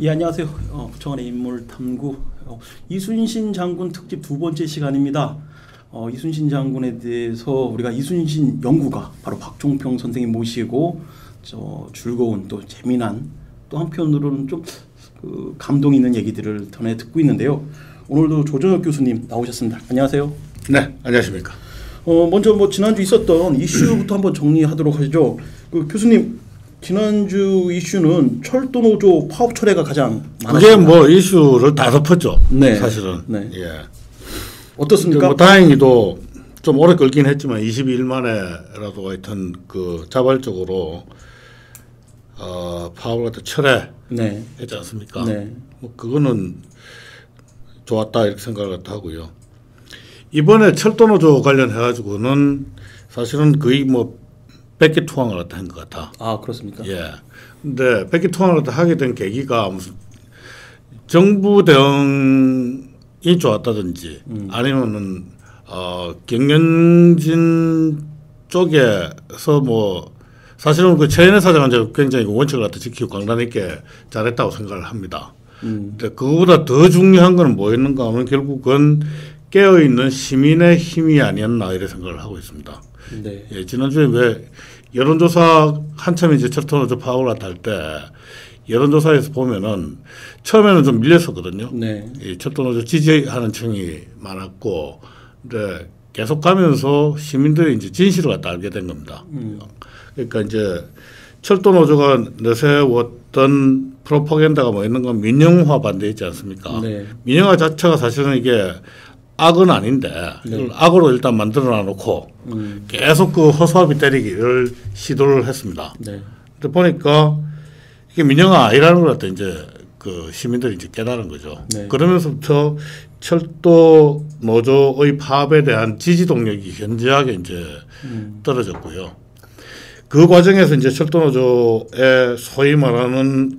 예, 안녕하세요. 구청안의 인물탐구 이순신 장군 특집 두 번째 시간입니다. 이순신 장군에 대해서 우리가 이순신 연구가 바로 박종평 선생님 모시고 즐거운 또 재미난 또 한편으로는 좀 감동 있는 얘기들을 전해 듣고 있는데요. 오늘도 조정혁 교수님 나오셨습니다. 안녕하세요. 네, 안녕하십니까. 먼저 지난주 있었던 이슈부터 한번 정리하도록 하죠. 교수님, 지난주 이슈는 철도노조 파업 철회가 가장 많았습니다. 그게 이슈를 다 덮었죠. 네, 사실은. 네. 예. 어떻습니까? 다행히도 좀 오래 끌긴 했지만 22일 만에라도 하여튼 자발적으로 파업을 갖다 철회했지 않습니까? 네. 그거는 좋았다 이렇게 생각을 하고요. 이번에 철도노조 관련해가지고는 사실은 거의 백기 투항을 한 것 같아. 아, 그렇습니까? 예. 근데 백기 투항을 하게 된 계기가 무슨 정부 대응이 좋았다든지 아니면은 경영진 쪽에서 사실은 최현애 사장은 굉장히 원칙을 갖다 지키고 강단 있게 잘했다고 생각을 합니다. 근데 그거보다 더 중요한 건 뭐였는가 하면 결국은 깨어있는 시민의 힘이 아니었나 이렇게 생각을 하고 있습니다. 네. 예, 지난주에 왜 여론조사 한참 이제 철도노조 파업을 할 때 여론조사에서 보면은 처음에는 좀 밀렸었거든요. 네. 이 철도노조 지지하는 층이 많았고, 근데 계속 가면서 시민들이 이제 진실을 갖다 알게 된 겁니다. 그러니까 이제 철도노조가 내세웠던 프로파간다가 뭐였는가 민영화 반대 있지 않습니까? 네. 민영화 자체가 사실은 이게 악은 아닌데 이걸 악으로 일단 만들어 놓고 계속 허수아비 때리기를 시도를 했습니다. 네. 근데 보니까 이게 민영화 아니라는 걸 갖다 이제 시민들이 이제 깨달은 거죠. 네. 그러면서부터 철도 노조의 파업에 대한 지지 동력이 현저하게 이제 떨어졌고요. 그 과정에서 이제 철도 노조의 소위 말하는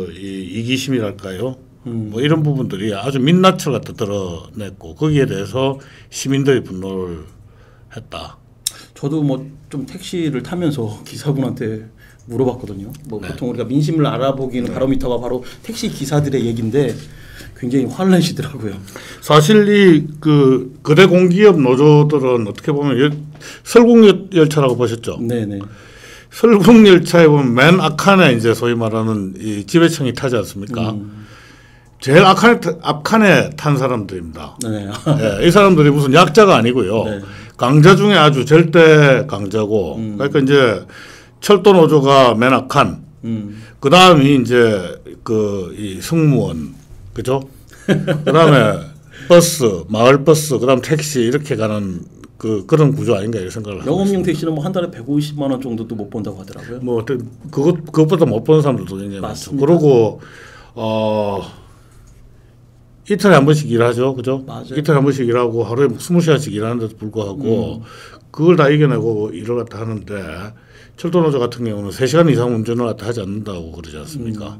이기심이랄까요? 이런 부분들이 아주 민낯을 갖다 드러냈고 거기에 대해서 시민들이 분노를 했다. 저도 좀 택시를 타면서 기사분한테 물어봤거든요. 네. 보통 우리가 민심을 알아보기는 바로미터가 바로 택시 기사들의 얘기인데 굉장히 화를 내시더라고요. 사실 이 거대 공기업 노조들은 어떻게 보면 설국열차라고 보셨죠? 네네. 설국열차에 보면 맨 앞칸에 이제 소위 말하는 이 지배층이 타지 않습니까? 제일 앞칸에 탄 사람들입니다. 네. 네, 이 사람들이 무슨 약자가 아니고요. 네. 강자 중에 아주 절대 강자고. 그러니까 이제 철도 노조가 맨 앞칸. 그 다음이 이제 이 승무원, 그죠? 그 다음에 버스, 마을 버스, 그 다음 택시 이렇게 가는 그런 구조 아닌가 이런 생각을 하고 영업용 택시는 한 달에 150만 원 정도도 못 번다고 하더라고요. 그것보다 못 버는 사람들도 굉장히 많죠. 그러고 이틀에 한 번씩 일하죠. 그죠? 맞아요. 이틀에 한 번씩 일하고 하루에 20시간씩 일하는데도 불구하고 그걸 다 이겨내고 일을 갖다 하는데 철도노조 같은 경우는 3시간 이상 운전을 갖다 하지 않는다고 그러지 않습니까?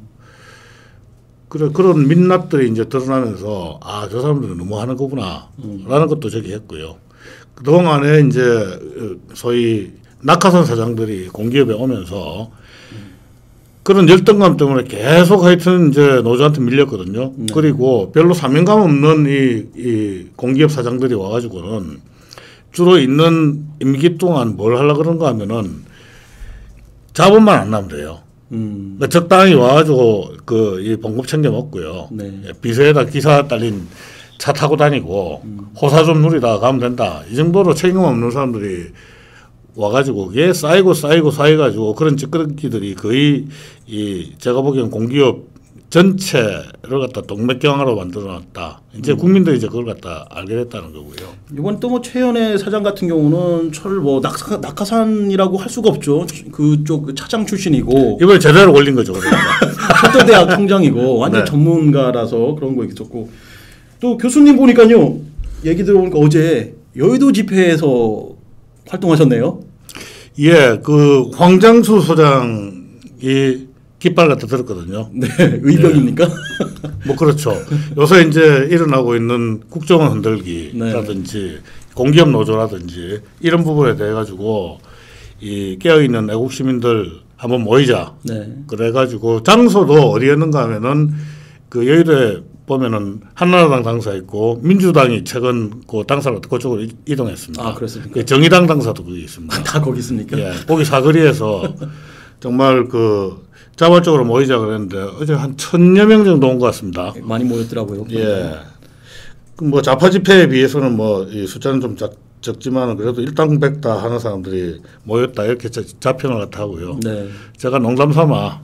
그런 민낯들이 이제 드러나면서 저 사람들은 너무 하는 거구나 라는 것도 했고요. 그동안에 이제 소위 낙하산 사장들이 공기업에 오면서 그런 열등감 때문에 계속 하여튼 이제 노조한테 밀렸거든요. 그리고 별로 사명감 없는 이 공기업 사장들이 와가지고는 주로 있는 임기 동안 뭘 하려고 그런가 하면은 자본만 안 나면 돼요. 그러니까 적당히 와가지고 이 봉급 챙겨 먹고요. 네. 비서에다 기사 딸린 차 타고 다니고 호사 좀 누리다가 가면 된다. 이 정도로 책임 없는 사람들이 와가지고 그게 쌓여가지고 그런 찌끄러기들이 거의 제가 보기엔 공기업 전체를 갖다 동맥경화로 만들어놨다. 이제 국민들이 이제 그걸 갖다 알게 됐다는 거고요. 이번 또 최현애 사장 같은 경우는 낙하산이라고 할 수가 없죠. 그쪽 차장 출신이고 이번에 제대로 걸린 거죠. 철도대학 총장이고 완전 전문가라서 그런 거 있었고 또 교수님 보니까요 얘기 들어보니까 어제 여의도 집회에서 활동하셨네요. 예, 황장수 소장이 깃발 갖다 들었거든요. 네, 의병입니까? 그렇죠. 요새 이제 일어나고 있는 국정원 흔들기라든지 공기업 노조라든지 이런 부분에 대해 가지고 이 깨어있는 애국 시민들 한번 모이자. 네. 그래가지고 장소도 어디였는가 하면은 그 여의도에 보면은 한나라당 당사 있고 민주당이 최근 그 당사로 그쪽으로 이동했습니다. 아, 그렇습니까? 그 정의당 당사도 거기 있습니다. 다 거기 있습니까? 예, 거기 사거리에서 정말 그 자발적으로 모이자 그랬는데 어제 한 1,000여 명 정도 온 것 같습니다. 많이 모였더라고요. 예. 뭐 좌파 집회에 비해서는 뭐 이 숫자는 좀 적지만 그래도 일당백다 하는 사람들이 모였다 이렇게 자평을 갖다 하고요. 네. 제가 농담삼아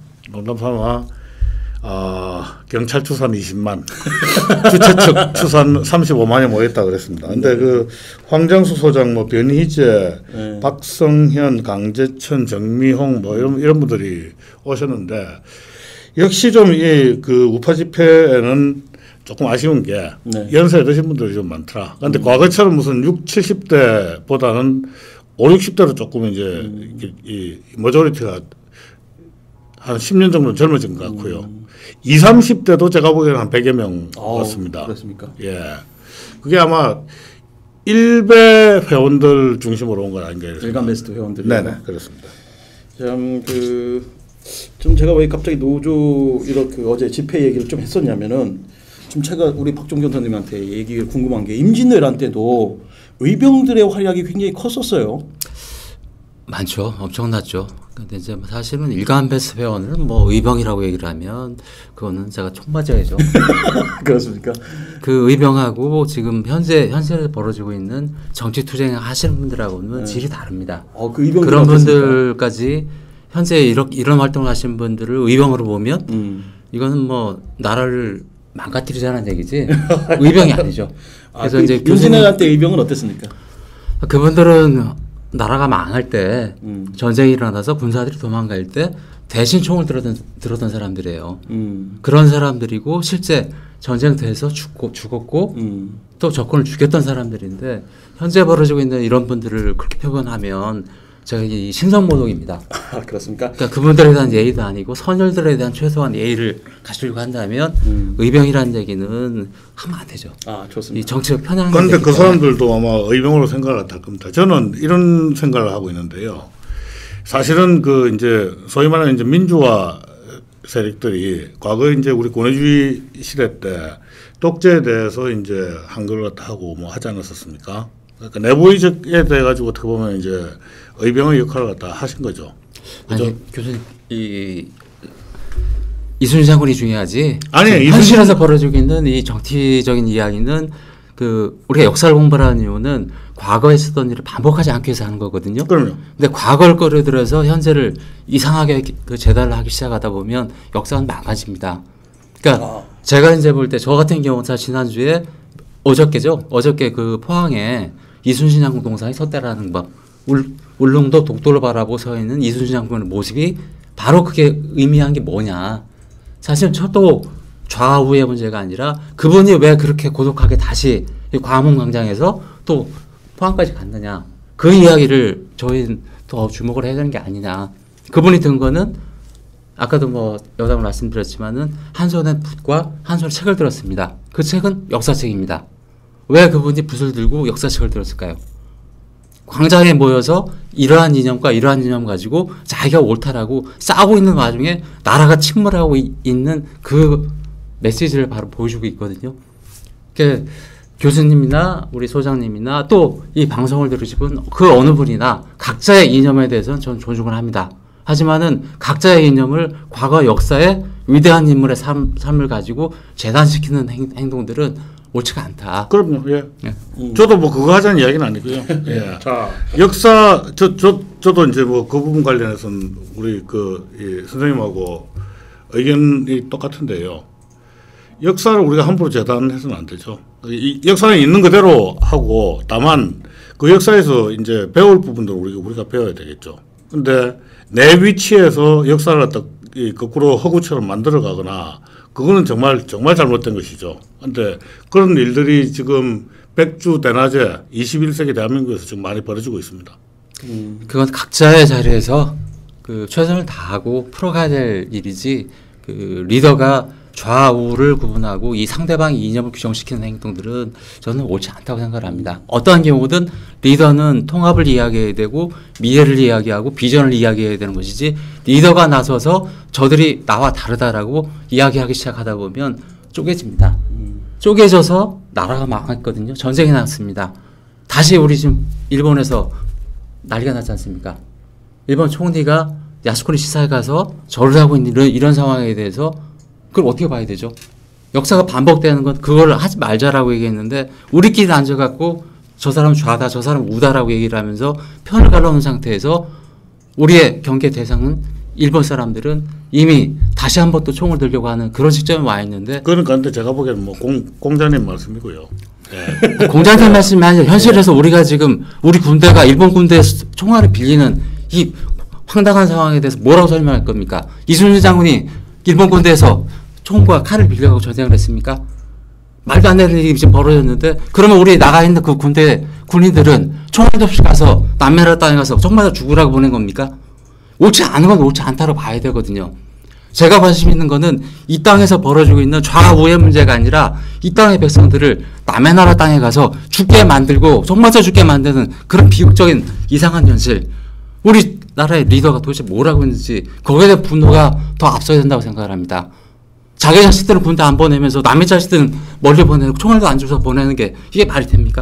경찰 추산 20만, 주최측 추산 35만이 모였다 그랬습니다. 근데 그 황장수 소장, 뭐 변희재, 네. 박성현, 강재천, 정미홍 뭐 이런 분들이 오셨는데 역시 좀 이 그 우파 집회에는 조금 아쉬운 게 네. 연세 드신 분들이 좀 많더라. 그런데 과거처럼 무슨 60, 70대보다는 5, 60대로 조금 이제 이 머저리티가 한 10년 정도 젊어진 것 같고요. 20, 30대도 제가 보기에는 한 100여 명 왔습니다. 그렇습니까? 예. 그게 아마 일베 회원들 중심으로 온 건 아닌가 해서. 일간 베스트 회원들이. 네네, 그렇습니다. 참 좀 제가 왜 갑자기 노조 이렇게 어제 집회 얘기를 좀 했었냐면은 좀 제가 우리 박종경 선생님한테 얘기가 궁금한 게 임진왜란 때도 의병들의 활약이 굉장히 컸었어요. 많죠. 엄청났죠. 근데 이제 사실은 일간 베스트 회원은 뭐 의병이라고 얘기를 하면 그거는 제가 총 맞아야죠. 그렇습니까? 그 의병하고 지금 현재 벌어지고 있는 정치 투쟁 하시는 분들하고는 질이 다릅니다. 그 의병들 그런 어땠습니까? 분들까지 현재 이런 활동을 하시는 분들을 의병으로 보면 이거는 뭐 나라를 망가뜨리자는 얘기지 의병이 아니죠. 그래서 이제 임진왜란 때 의병은 어땠습니까? 그분들은 나라가 망할 때 전쟁이 일어나서 군사들이 도망갈 때 대신 총을 들었던 사람들이에요. 그런 사람들이고 실제 전쟁터에서 죽었고 또 적군을 죽였던 사람들인데 현재 벌어지고 있는 이런 분들을 그렇게 표현하면 제가 이 신성모독입니다. 아, 그렇습니까? 그러니까 그분들에 대한 예의도 아니고 선열들에 대한 최소한 예의를 갖추려고 한다면 의병이라는 얘기는 하면 안 되죠. 아, 좋습니다. 이 정치적 편향. 그런데 그 사람들도 아마 의병으로 생각을 할 겁니다. 저는 이런 생각을 하고 있는데요. 사실은 그 이제 소위 말하는 이제 민주화 세력들이 과거 이제 우리 권위주의 시대 때 독재에 대해서 이제 한글을 하고 뭐 하지 않았었습니까? 그러니까 내부의적에 대해 가지고 어떻게 보면 이제 의병의 역할을 갖다 하신 거죠. 그죠? 아니 교수님 이순신 장군이 중요하지. 아니 현실에서 벌어지고 있는 이 정치적인 이야기는 그 우리가 역사를 공부하는 이유는 과거에 있었던 일을 반복하지 않기 위해서 하는 거거든요. 그럼요. 근데 과거를 끌어들여서 현재를 이상하게 그 재단을 하기 시작하다 보면 역사는 망가집니다. 그러니까 제가 이제 볼 때 저 같은 경우는 지난주에 어저께 그 포항에 이순신 장군 동상이 섰다라는 거. 울릉도 독도를 바라보고 서 있는 이순신 장군의 모습이 바로 그게 의미한 게 뭐냐. 사실 저도 좌우의 문제가 아니라 그분이 왜 그렇게 고독하게 다시 광화문광장에서 또 포항까지 갔느냐. 그 이야기를 저희는 더 주목을 해야 되는 게 아니냐. 그분이 든 거는 아까도 뭐 여담을 말씀드렸지만은 한 손에 붓과 한 손에 책을 들었습니다. 그 책은 역사책입니다. 왜 그분이 붓을 들고 역사책을 들었을까요? 광장에 모여서 이러한 이념과 이러한 이념 가지고 자기가 옳다라고 싸우고 있는 와중에 나라가 침몰하고 있는 그 메시지를 바로 보여주고 있거든요. 그러니까 교수님이나 우리 소장님이나 또 이 방송을 들으시는 그 어느 분이나 각자의 이념에 대해서는 저는 존중을 합니다. 하지만은 각자의 이념을 과거 역사의 위대한 인물의 삶을 가지고 재단시키는 행동들은 옳지가 않다. 그럼요. 예. 저도 뭐 그거 하자는 이야기는 아니고요. 예. 자, 역사 저도 이제 뭐 그 부분 관련해서는 우리 이 선생님하고 의견이 똑같은데요. 역사를 우리가 함부로 재단해서는 안 되죠. 이 역사는 있는 그대로 하고 다만 그 역사에서 이제 배울 부분도 우리가 배워야 되겠죠. 근데 내 위치에서 역사를 갖다 거꾸로 허구처럼 만들어가거나 그거는 정말 잘못된 것이죠. 그런데 그런 일들이 지금 백주 대낮에 21세기 대한민국에서 지금 많이 벌어지고 있습니다. 그건 각자의 자리에서 그 최선을 다하고 풀어가야 될 일이지 그 리더가 좌우를 구분하고 이 상대방의 이념을 규정시키는 행동들은 저는 옳지 않다고 생각을 합니다. 어떠한 경우든 리더는 통합을 이야기해야 되고 미래를 이야기하고 비전을 이야기해야 되는 것이지 리더가 나서서 저들이 나와 다르다라고 이야기하기 시작하다 보면 쪼개집니다. 쪼개져서 나라가 망했거든요. 전쟁이 났습니다. 다시 우리 지금 일본에서 난리가 났지 않습니까? 일본 총리가 야스쿠니 시사에 가서 절을 하고 있는 이런 상황에 대해서 그걸 어떻게 봐야 되죠? 역사가 반복되는 건 그걸 하지 말자라고 얘기했는데 우리끼리 앉아갖고 저 사람은 좌다 저 사람은 우다라고 얘기를 하면서 편을 갈라놓은 상태에서 우리의 경계 대상은 일본 사람들은 이미 다시 한번 또 총을 들려고 하는 그런 시점에 와 있는데 그러니까 근데 제가 보기에는 뭐 공자님 말씀이고요. 네. 공장장 말씀이 아니라 현실에서 우리가 지금 우리 군대가 일본 군대에서 총알을 빌리는 이 황당한 상황에 대해서 뭐라고 설명할 겁니까? 이순신 장군이 일본 군대에서 총과 칼을 빌려가고 전쟁을 했습니까? 말도 안 되는 일이 지금 벌어졌는데 그러면 우리 나가 있는 그 군대 군인들은 총알도 없이 가서 남메라 땅에 가서 총 맞아 죽으라고 보낸 겁니까? 옳지 않은 건 옳지 않다고 봐야 되거든요. 제가 관심 있는 거는 이 땅에서 벌어지고 있는 좌우의 문제가 아니라 이 땅의 백성들을 남의 나라 땅에 가서 죽게 만들고 총 맞아 죽게 만드는 그런 비극적인 이상한 현실. 우리 나라의 리더가 도대체 뭘 하고 있는지 거기에 대한 분노가 더 앞서야 된다고 생각을 합니다. 자기 자식들은 군대 안 보내면서 남의 자식들은 멀리 보내고 총알도 안 줘서 보내는 게 이게 말이 됩니까?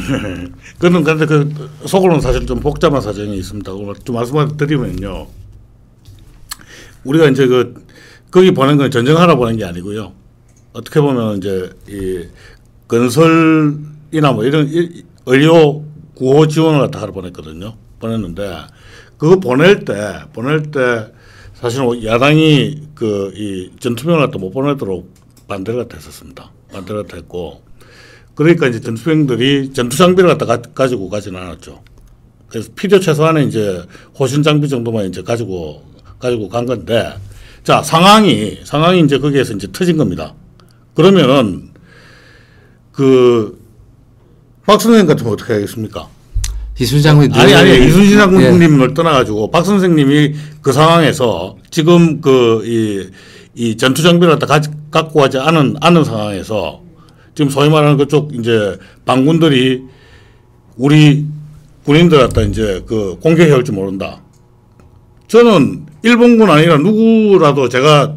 그런데 그 속으로는 사실 좀 복잡한 사정이 있습니다. 좀 말씀을 드리면요. 우리가 이제 거기 보낸 건 전쟁하러 보낸 게 아니고요. 어떻게 보면 이제 이 건설이나 뭐 이런 의료 구호 지원을 갖다 하러 보냈거든요. 보냈는데 그거 보낼 때 사실은 야당이 이 전투병을 갖다 못 보내도록 반대를 갖다 했었습니다. 반대를 갖다 했고 그러니까 이제 전투병들이 전투 장비를 갖다 가지고 가지는 않았죠. 그래서 필요 최소한의 이제 호신 장비 정도만 이제 가지고 간 건데 자 상황이 이제 거기에서 이제 터진 겁니다. 그러면은 박 선생님 같으면 어떻게 하겠습니까? 이순신 장군이 아니 이순신 장군님을 떠나가지고 박 선생님이 그 상황에서 지금 이 전투 장비를 갖다 갖고 가지 않은 상황에서 지금 소위 말하는 그쪽 이제 반군들이 우리 군인들 갖다 이제 공격해 올지 모른다. 저는 일본군 아니라 누구라도 제가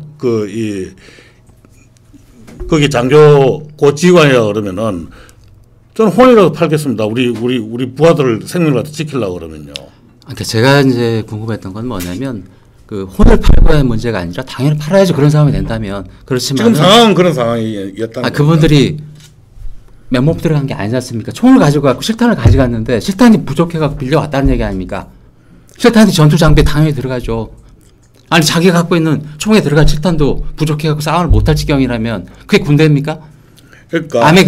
거기 장교 지휘관이라 그러면은 저는 혼이라도 팔겠습니다. 우리 부하들 생명을 갖다 지키려고 그러면요. 그러니까 제가 이제 궁금했던 건 뭐냐면 혼을 팔고의 문제가 아니라 당연히 팔아야지 그런 상황이 된다면 그렇지만 지금 상황은 그런 상황이었다. 그분들이 맨몸 들어간 게 아니지 않습니까? 총을 가지고 갖고 실탄을 가져갔는데 실탄이 부족해갖고 빌려왔다는 얘기 아닙니까? 실탄이 전투 장비에 당연히 들어가죠. 아니 자기가 갖고 있는 총에 들어간 실탄도 부족해갖고 싸움을 못할 지경이라면 그게 군대입니까? 그러니까 암에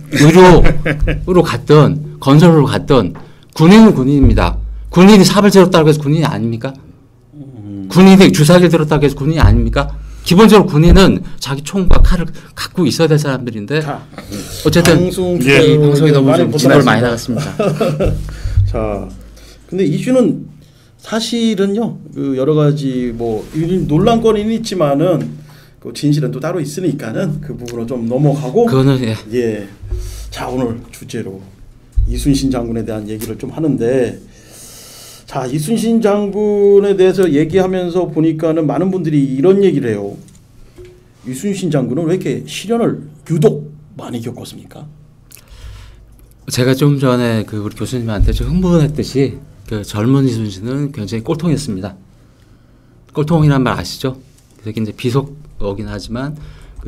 의료로 갔던 건설로 갔던 군인은 군인입니다. 군인이 삽을 들었다고 해서 군인이 아닙니까? 군인이 주사기를 들었다고 해서 군인이 아닙니까? 기본적으로 군인은 자기 총과 칼을 갖고 있어야 될 사람들인데 어쨌든 방송이 너무 좀 진도를 많이 나갔습니다. 자, 근데 이슈는 사실은요 여러 가지 뭐 논란거리는 있지만은 그 진실은 또 따로 있으니까는 그 부분은 좀 넘어가고 그거는 예. 자 오늘 주제로 이순신 장군에 대한 얘기를 좀 하는데 자 이순신 장군에 대해서 얘기하면서 보니까는 많은 분들이 이런 얘기를 해요. 이순신 장군은 왜 이렇게 시련을 유독 많이 겪었습니까? 제가 좀 전에 우리 교수님한테 좀 흥분했듯이 젊은 이순신은 굉장히 꼴통이었습니다. 꼴통이란 말 아시죠? 되게 이제 비속어긴 하지만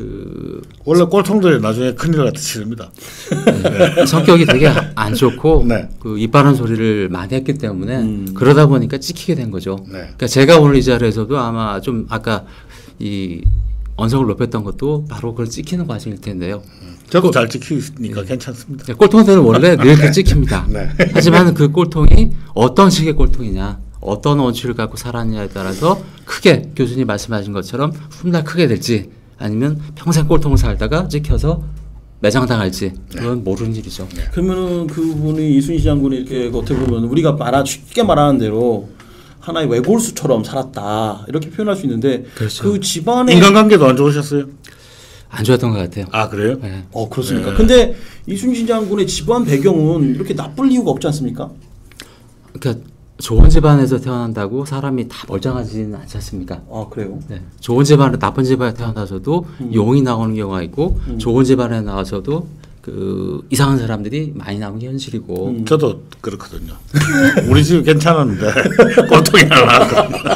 원래 꼴통들이 나중에 큰일 갖다 치릅니다. 네. 성격이 되게 안 좋고 네. 입 바른 소리를 많이 했기 때문에 그러다 보니까 찍히게 된 거죠. 네. 그러니까 제가 오늘 이 자리에서도 아마 좀 아까 이 언성을 높였던 것도 바로 그걸 찍히는 과정일 텐데요. 저도 잘 찍히니까 괜찮습니다. 네, 꼴통들은 원래 늘 이렇게 찍힙니다. 네. 하지만 그 꼴통이 어떤 식의 꼴통이냐, 어떤 원칙을 갖고 살았느냐에 따라서 크게 교수님 말씀하신 것처럼 훗날 크게 될지 아니면 평생 꼴통을 살다가 찍혀서 매장당할지 그건 모르는 일이죠. 그러면은 그분이 이순신 장군이 이렇게 어떻게 보면 우리가 쉽게 말하는 대로 하나의 외골수처럼 살았다 이렇게 표현할 수 있는데 그렇죠. 그 집안의 인간관계도 안 좋으셨어요? 안 좋았던 것 같아요. 아 그래요? 네. 그렇습니까? 네. 근데 이순신 장군의 집안 배경은 이렇게 나쁠 이유가 없지 않습니까? 그러니까 좋은 집안에서 태어난다고 사람이 다 멀쩡하지는 않지 않습니까? 아 그래요? 네. 좋은 집안에 나쁜 집안에 태어나서도 용이 나오는 경우가 있고 좋은 집안에 나와서도 그 이상한 사람들이 많이 나오는 게 현실이고. 저도 그렇거든요. 우리 집 괜찮았는데 꼴통이 하나 나왔거든요.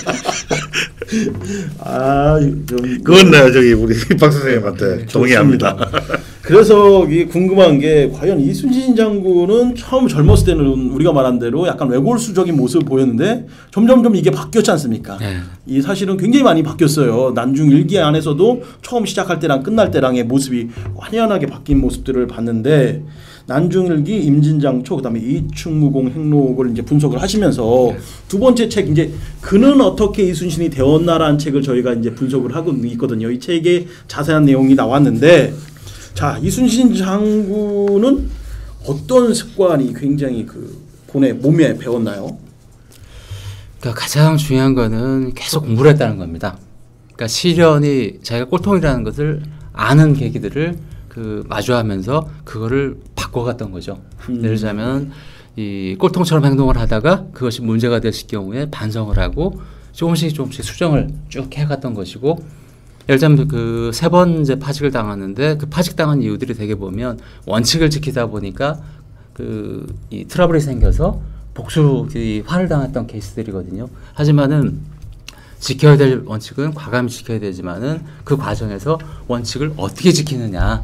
그건 내가 저기 우리 박 선생님한테 동의합니다. 그래서 이게 궁금한 게 과연 이순신 장군은 처음 젊었을 때는 우리가 말한 대로 약간 외골수적인 모습을 보였는데 점점점 이게 바뀌었지 않습니까? 네. 이 사실은 굉장히 많이 바뀌었어요. 난중 일기 안에서도 처음 시작할 때랑 끝날 때랑의 모습이 완연하게 바뀐 모습들을 봤는데 난중일기, 임진장초, 그다음에 이충무공 행록을 이제 분석을 하시면서 두 번째 책 이제 그는 어떻게 이순신이 되었나라는 책을 저희가 이제 분석을 하고 있거든요. 이 책에 자세한 내용이 나왔는데, 자 이순신 장군은 어떤 습관이 굉장히 그 몸에 배웠나요? 그러니까 가장 중요한 거는 계속 공부를 했다는 겁니다. 그러니까 시련이 자기가 꼴통이라는 것을 아는 계기들을 그 마주하면서 그거를 바꿔갔던 거죠. 예를 들자면 이 꼴통처럼 행동을 하다가 그것이 문제가 됐을 경우에 반성을 하고 조금씩 수정을 쭉 해갔던 것이고, 예를 들자면 그 세 번째 파직을 당하는데 그 파직당한 이유들이 되게 보면 원칙을 지키다 보니까 그 이 트러블이 생겨서 복수들이 화를 당했던 케이스들이거든요. 하지만은 지켜야 될 원칙은 과감히 지켜야 되지만은 그 과정에서 원칙을 어떻게 지키느냐,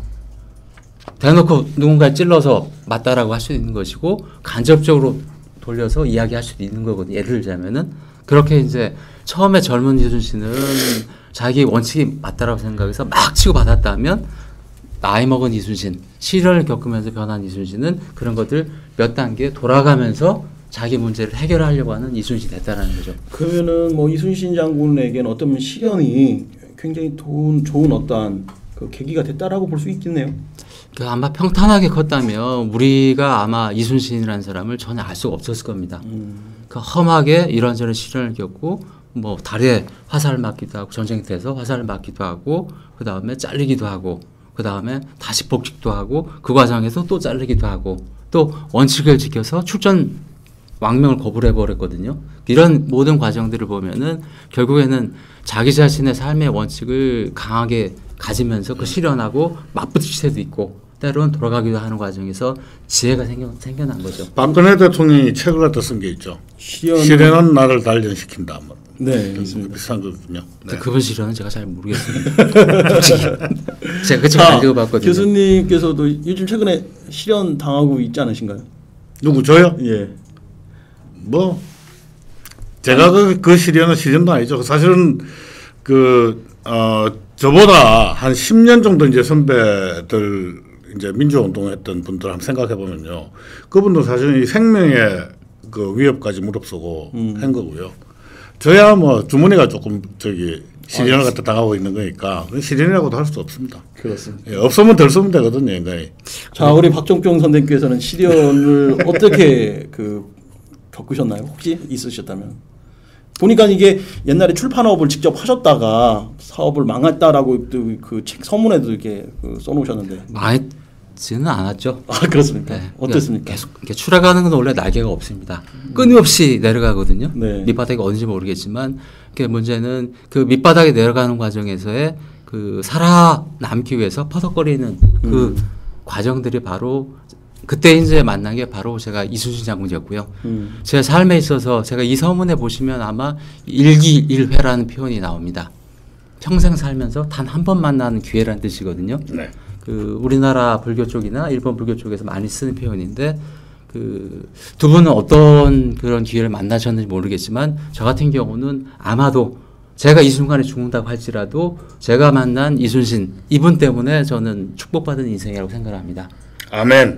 대놓고 누군가를 찔러서 맞다라고 할 수 있는 것이고 간접적으로 돌려서 이야기할 수도 있는 거거든요. 예를 들자면은 그렇게 이제 처음에 젊은 이순신은 자기 원칙이 맞다라고 생각해서 막 치고 받았다면 나이 먹은 이순신, 시련을 겪으면서 변한 이순신은 그런 것들 몇 단계 돌아가면서 자기 문제를 해결하려고 하는 이순신이 됐다는 거죠. 그러면은 뭐 이순신 장군에게는 어떤 시련이 굉장히 좋은 어떠한 그 계기가 됐다라고 볼 수 있겠네요. 그 아마 평탄하게 컸다면 우리가 아마 이순신이라는 사람을 전혀 알 수가 없었을 겁니다. 그 험하게 이런저런 시련을 겪고 뭐 다리에 화살을 맞기도 하고 전쟁터에서 화살을 맞기도 하고 그 다음에 잘리기도 하고 그 다음에 다시 복직도 하고 그 과정에서 또 잘리기도 하고 또 원칙을 지켜서 출전 왕명을 거부를 해버렸거든요. 이런 모든 과정들을 보면은 결국에는 자기 자신의 삶의 원칙을 강하게 가지면서 그 실현하고 맞붙을 때도 있고 때로는 돌아가기도 하는 과정에서 지혜가 생겨난 거죠. 박근혜 대통령이 책을 갖다 쓴 게 있죠. 시련은 나를 단련시킨다. 뭐. 네, 비슷한 거거든요. 네. 그분 시련은 제가 잘 모르겠습니다. 제가 그 책 안 읽어봤거든요. 교수님께서도 요즘 최근에 시련 당하고 있지 않으신가요? 누구 저요? 예. 뭐 제가 그 시련도 아니죠. 사실은 저보다 한 10년 정도 이제 선배들 이제 민주운동했던 분들 한번 생각해 보면요, 그분도 사실 이 생명의 그 위협까지 무릅쓰고 한 거고요. 저야 뭐 주머니가 조금 시련을 갖다 당하고 있는 거니까 시련이라고도 할 수 없습니다. 그렇습니다. 예, 없으면 덜 쓰면 되거든요, 인간이. 자, 우리 박종평 선생님께서는 시련을 어떻게 겪으셨나요? 혹시 있으셨다면? 보니까 이게 옛날에 출판업을 직접 하셨다가 사업을 망했다라고 그 책 서문에도 이렇게 써놓으셨는데. 망했지는 않았죠. 아, 그렇습니까? 네. 어땠습니까? 계속 이렇게 추락하는 건 원래 날개가 없습니다. 끊임없이 내려가거든요. 네. 밑바닥이 어딘지 모르겠지만 그 문제는 그 밑바닥에 내려가는 과정에서의 그 살아남기 위해서 퍼덕거리는 그 과정들이 바로 그때 이제 만난 게 바로 제가 이순신 장군이었고요. 제 삶에 있어서 제가 이 서문에 보시면 아마 일기일회라는 표현이 나옵니다. 평생 살면서 단 한 번 만나는 기회라는 뜻이거든요. 네. 그 우리나라 불교 쪽이나 일본 불교 쪽에서 많이 쓰는 표현인데 그 두 분은 어떤 그런 기회를 만나셨는지 모르겠지만 저 같은 경우는 아마도 제가 이 순간에 죽는다고 할지라도 제가 만난 이순신 이분 때문에 저는 축복받은 인생이라고 생각합니다. 아멘.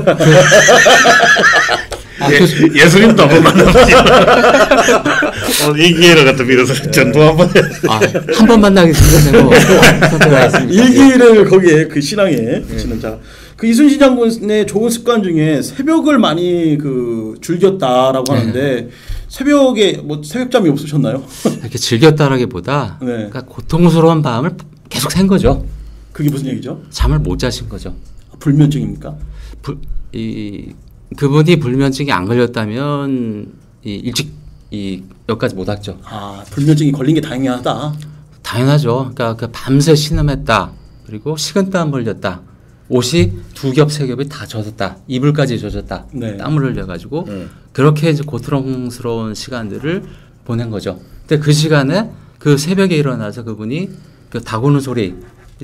예수님도 한번 만나보시죠. 이 기회를 갖다 빌어서 전도 한번 한 번 만나기 전에 선택하겠습니다. 일기를 거기에 그 신앙에 붙이는 자. 그 이순신 장군의 좋은 습관 중에 새벽을 많이 즐겼다라고 하는데 새벽에 뭐 새벽잠이 없으셨나요? 이렇게 즐겼다라기보다 네. 그러니까 고통스러운 밤을 계속 샌 거죠. 그게 무슨 얘기죠? 잠을 못 자신 거죠. 불면증입니까? 그분이 불면증이 안 걸렸다면 일찍 여기까지 못 왔죠. 아, 불면증이 걸린 게 당연하다. 당연하죠. 그러니까 그 밤새 신음했다. 그리고 식은땀 흘렸다. 옷이 2겹, 3겹이 다 젖었다. 이불까지 젖었다. 네. 땀을 흘려가지고 그렇게 이제 고통스러운 시간들을 보낸 거죠. 근데 그 시간에 그 새벽에 일어나서 그분이 그 닭우는 소리를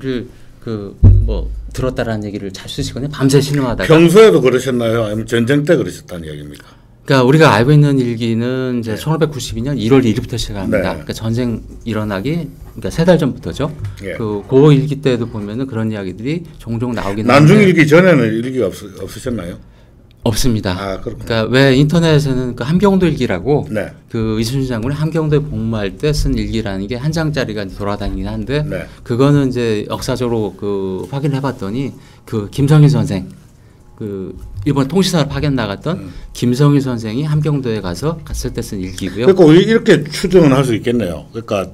들었다라는 얘기를 잘 쓰시거든요. 밤새 신음하다가. 평소에도 그러셨나요? 아니면 전쟁 때 그러셨다는 이야기입니까? 그러니까 우리가 알고 있는 일기는 이제 1592년 1월 1일부터 시작합니다. 네. 그러니까 전쟁 일어나기 그러니까 3달 전부터죠. 예. 그 일기 때도 보면은 그런 이야기들이 종종 나오긴 난중 하는데 일기 전에는 일기가 없으셨나요? 없습니다. 아, 그렇군요. 그러니까 왜 인터넷에는 그 함경도 일기라고 네. 그 이순신 장군이 함경도에 복무할 때 쓴 일기라는 게 한 장짜리가 돌아다니긴 한데 네. 그거는 이제 역사적으로 그 확인해봤더니 그 김성일 선생 그 일본 통신사로 파견 나갔던 김성일 선생이 함경도에 갔을 때 쓴 일기고요. 그러니까 우리 이렇게 추정을 할 수 있겠네요. 그러니까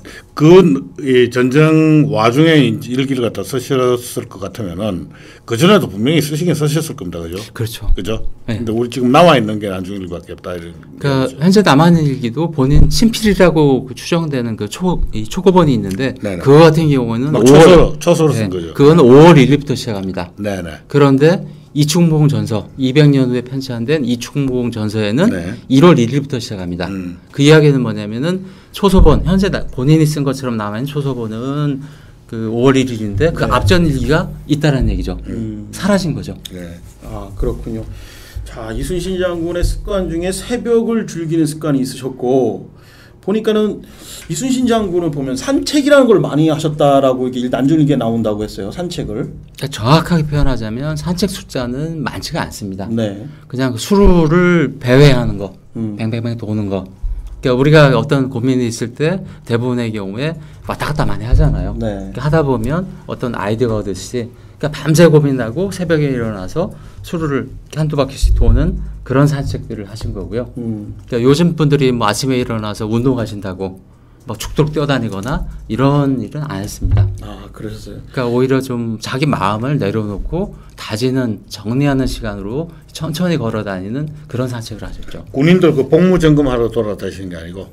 이 전쟁 와중에 일기를 갖다 쓰셨을 것 같으면은 그 전에도 분명히 쓰시긴 쓰셨을 겁니다, 그죠? 그렇죠. 그죠? 네. 근데 우리 지금 남아 있는 게 난중 일기밖에 없다 이런. 그러니까 거죠. 현재 남아있는 일기도 본인 친필이라고 추정되는 그 초고본이 있는데 네네. 그거 같은 경우는 막 5월 초소로 쓴 거죠. 그거는 5월 1일부터 시작합니다. 네네. 그런데 이충봉 전서 200년 후에 편찬된 이충봉 전서에는 네. 1월 1일부터 시작합니다. 그 이야기는 뭐냐면은 초소본 현재 본인이 쓴 것처럼 남아있는 초소본은 그 5월 1일인데 그 네. 앞전 일기가 있다라는 얘기죠. 사라진 거죠. 네. 아, 그렇군요. 자, 이순신 장군의 습관 중에 새벽을 즐기는 습관이 있으셨고 보니까는 이순신 장군을 보면 산책이라는 걸 많이 하셨다라고 이게 난중일기에 나온다고 했어요. 산책을. 그러니까 정확하게 표현하자면 산책 숫자는 많지가 않습니다. 네. 그냥 그 수루를 배회하는 거, 음. 뱅뱅뱅 도는 거. 그러니까 우리가 어떤 고민이 있을 때 대부분의 경우에 왔다 갔다 많이 하잖아요. 네. 그러니까 하다 보면 어떤 아이디어가 오듯이 그러니까 밤새 고민하고 새벽에 일어나서 수루를 한두 바퀴씩 도는 그런 산책들을 하신 거고요. 그러니까 요즘 분들이 뭐 아침에 일어나서 운동하신다고 뭐 죽도록 뛰어다니거나 이런 일은 안 했습니다. 아, 그러셨어요. 그러니까 오히려 좀 자기 마음을 내려놓고 다지는 정리하는 시간으로 천천히 걸어다니는 그런 산책을 하셨죠. 군인들 그 복무 점검하러 돌아다니시는 게 아니고.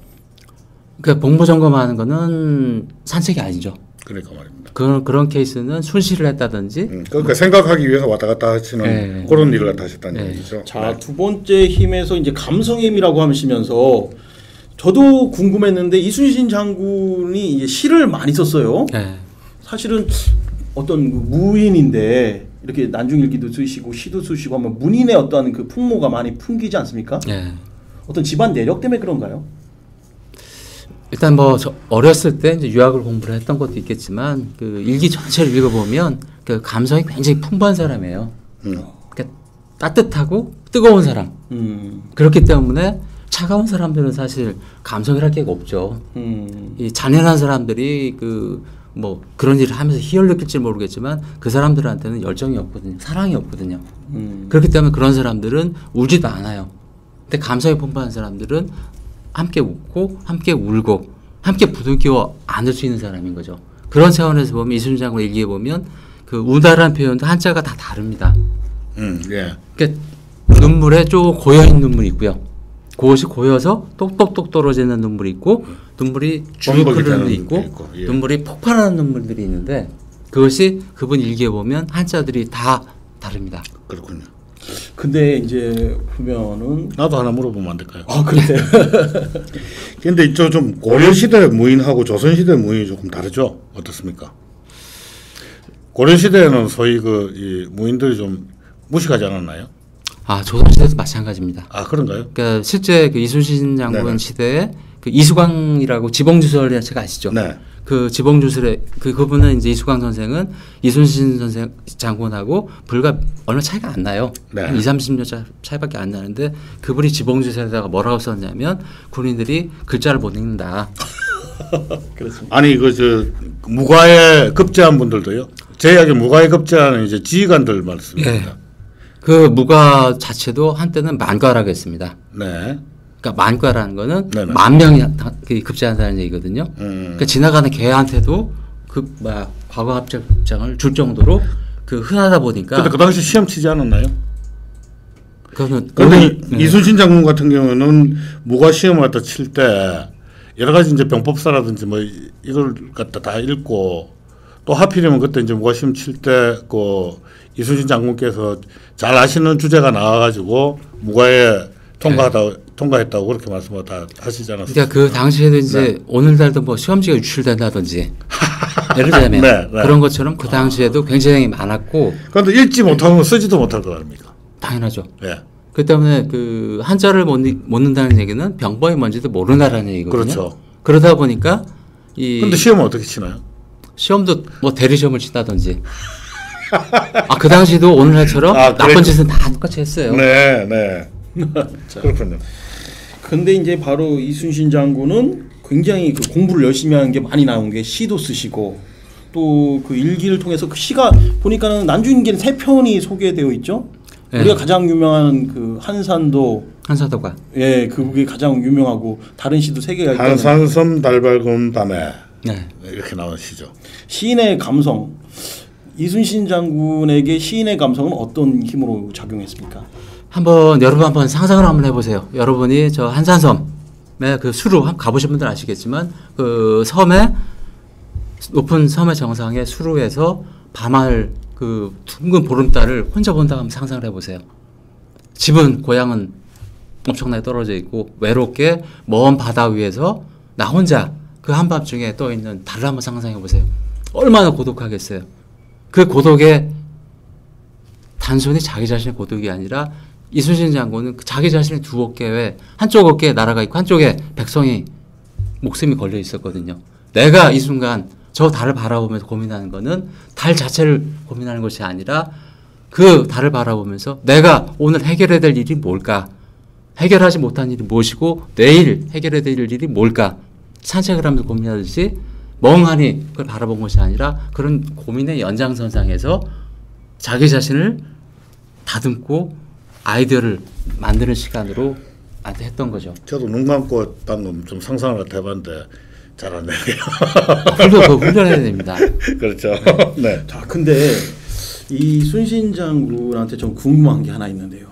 그 복무 점검하는 거는 산책이 아니죠. 그러니까 말입니다. 그런 케이스는 순시를 했다든지. 그러니까 생각하기 위해서 왔다 갔다 하시는 네. 그런 일을 갖다 하셨다는 네. 얘기죠. 자, 두 번째 힘에서 이제 감성의 힘이라고 하시면서 저도 궁금했는데 이순신 장군이 이제 시를 많이 썼어요. 네. 사실은 어떤 무인인데 이렇게 난중일기도 쓰시고 시도 쓰시고 하면 문인의 어떤 그 풍모가 많이 풍기지 않습니까? 네. 어떤 집안 내력 때문에 그런가요? 일단 뭐 저 어렸을 때 이제 유학을 공부를 했던 것도 있겠지만 그 일기 전체를 읽어보면 그 감성이 굉장히 풍부한 사람이에요. 그러니까 따뜻하고 뜨거운 사람. 그렇기 때문에 차가운 사람들은 사실 감성이랄 게 없죠. 이 잔인한 사람들이 그 뭐 그런 일을 하면서 희열 느낄지 모르겠지만 그 사람들한테는 열정이 없거든요. 사랑이 없거든요. 그렇기 때문에 그런 사람들은 울지도 않아요. 근데 감성이 풍부한 사람들은 함께 웃고 함께 울고 함께 부둥켜 안을 수 있는 사람인 거죠. 그런 차원에서 보면 이순신 장군 일기에 보면 그 우다라는 표현도 한자가 다 다릅니다. 예. 그러니까 눈물에 좀 고여있는 눈물이 있고요. 그것이 고여서 똑똑똑 떨어지는 눈물이 있고 눈물이 쭉 흐르는 눈물이 있고 예. 눈물이 폭발하는 눈물들이 있는데 그것이 그분 일기에 보면 한자들이 다 다릅니다. 그렇군요. 근데 이제 보면은 나도 하나 물어보면 안 될까요? 아, 그러세요? 근데 저 좀 고려 시대 무인하고 조선 시대 무인이 조금 다르죠? 어떻습니까? 고려 시대에는 소위 이 무인들이 좀 무식하지 않았나요? 아, 조선시대도 마찬가지입니다. 아, 그런가요? 그러니까 실제 그 이순신 장군 네네. 시대에 그 이수광이라고 지봉주설이라는 책 아시죠? 네. 그 지봉주설의 그분은 이제 이수광 선생은 이순신 선생 장군하고 불과 얼마 차이가 안 나요. 네. 한 20-30년 차이밖에 안 나는데 그분이 지봉주설에다가 뭐라고 썼냐면 군인들이 글자를 못 읽는다. 그렇습니다. 아니 무과에 급제한 분들도요. 제 이야기 무과에 급제하는 이제 지휘관들 말씀입니다. 예. 그 무과 자체도 한때는 만과라고 했습니다. 네. 그러니까 만과라는 거는 네네. 만 명이 급제한다는 얘기거든요. 그러니까 지나가는 개한테도 과거 합격장을 줄 정도로 그 흔하다 보니까. 근데 그 당시 시험 치지 않았나요? 그러면 근데 이순신 장군 같은 경우는 무과 시험을 갖다 칠 때 여러 가지 이제 병법사라든지 뭐 이걸 갖다 다 읽고 또 하필이면 그때 이제 무과 시험 칠 때 그 이순신 장군께서 잘 아시는 주제가 나와가지고 무과에 통과했다고 그렇게 말씀을 다 하시지 않았어요? 그러니까 그 당시에도 이제 오늘날도 뭐 시험지가 유출된다든지 예를 들자면 그런 것처럼 그 당시에도 굉장히 많았고. 그런데 읽지 못하면 쓰지도 못할 거 아닙니까? 당연하죠. 예. 그 때문에 그 한자를 못 넣는다는 얘기는 병법이 뭔지도 모른다라는 얘기거든요. 그렇죠. 그러다 보니까 근데 시험은 어떻게 치나요? 시험도 뭐 대리 시험을 친다든지. 그 당시도 오늘날처럼 나쁜 그래. 짓은 다 똑같이 했어요. 네. 그렇군요. 근데 이제 바로 이순신 장군은 굉장히 그 공부를 열심히 하는 게 많이 나온 게 시도 쓰시고 또 그 일기를 통해서 그 시가 보니까는 난주인기는 3편이 소개되어 있죠. 네. 우리가 가장 유명한 그 한산도 한사도가. 예, 그게 가장 유명하고 다른 시도 3개가 있다는 한산섬 달발금 담에 네. 이렇게 나온 시죠. 시인의 감성. 이순신 장군에게 시인의 감성은 어떤 힘으로 작용했습니까? 여러분 한번 상상을 한번 해보세요. 여러분이 저 한산섬에 그 수루 가보신 분들 아시겠지만 그 섬에 높은 섬의 정상에 수루에서 밤하늘 그 둥근 보름달을 혼자 본다 하면 상상을 해보세요. 집은 고향은 엄청나게 떨어져 있고 외롭게 먼 바다 위에서 나 혼자 그 한밤중에 떠 있는 달을 한번 상상해 보세요. 얼마나 고독하겠어요. 그 고독에 단순히 자기 자신의 고독이 아니라 이순신 장군은 자기 자신의 두 어깨에 한쪽 어깨에 나라가 있고 한쪽에 백성이 목숨이 걸려 있었거든요. 내가 이 순간 저 달을 바라보면서 고민하는 거는 달 자체를 고민하는 것이 아니라 그 달을 바라보면서 내가 오늘 해결해야 될 일이 뭘까? 해결하지 못한 일이 무엇이고 내일 해결해야 될 일이 뭘까? 산책을 하면서 고민하듯이 멍하니 그걸 바라본 것이 아니라 그런 고민의 연장선상에서 자기 자신을 다듬고 아이디어를 만드는 시간으로 했던 거죠. 저도 눈 감고 방금 좀 상상을 해봤는데 잘 안 되네요. 그거 훈련해야 됩니다. 그렇죠. 네. 자, 근데 이순신 장군한테 좀 궁금한 게 하나 있는데요.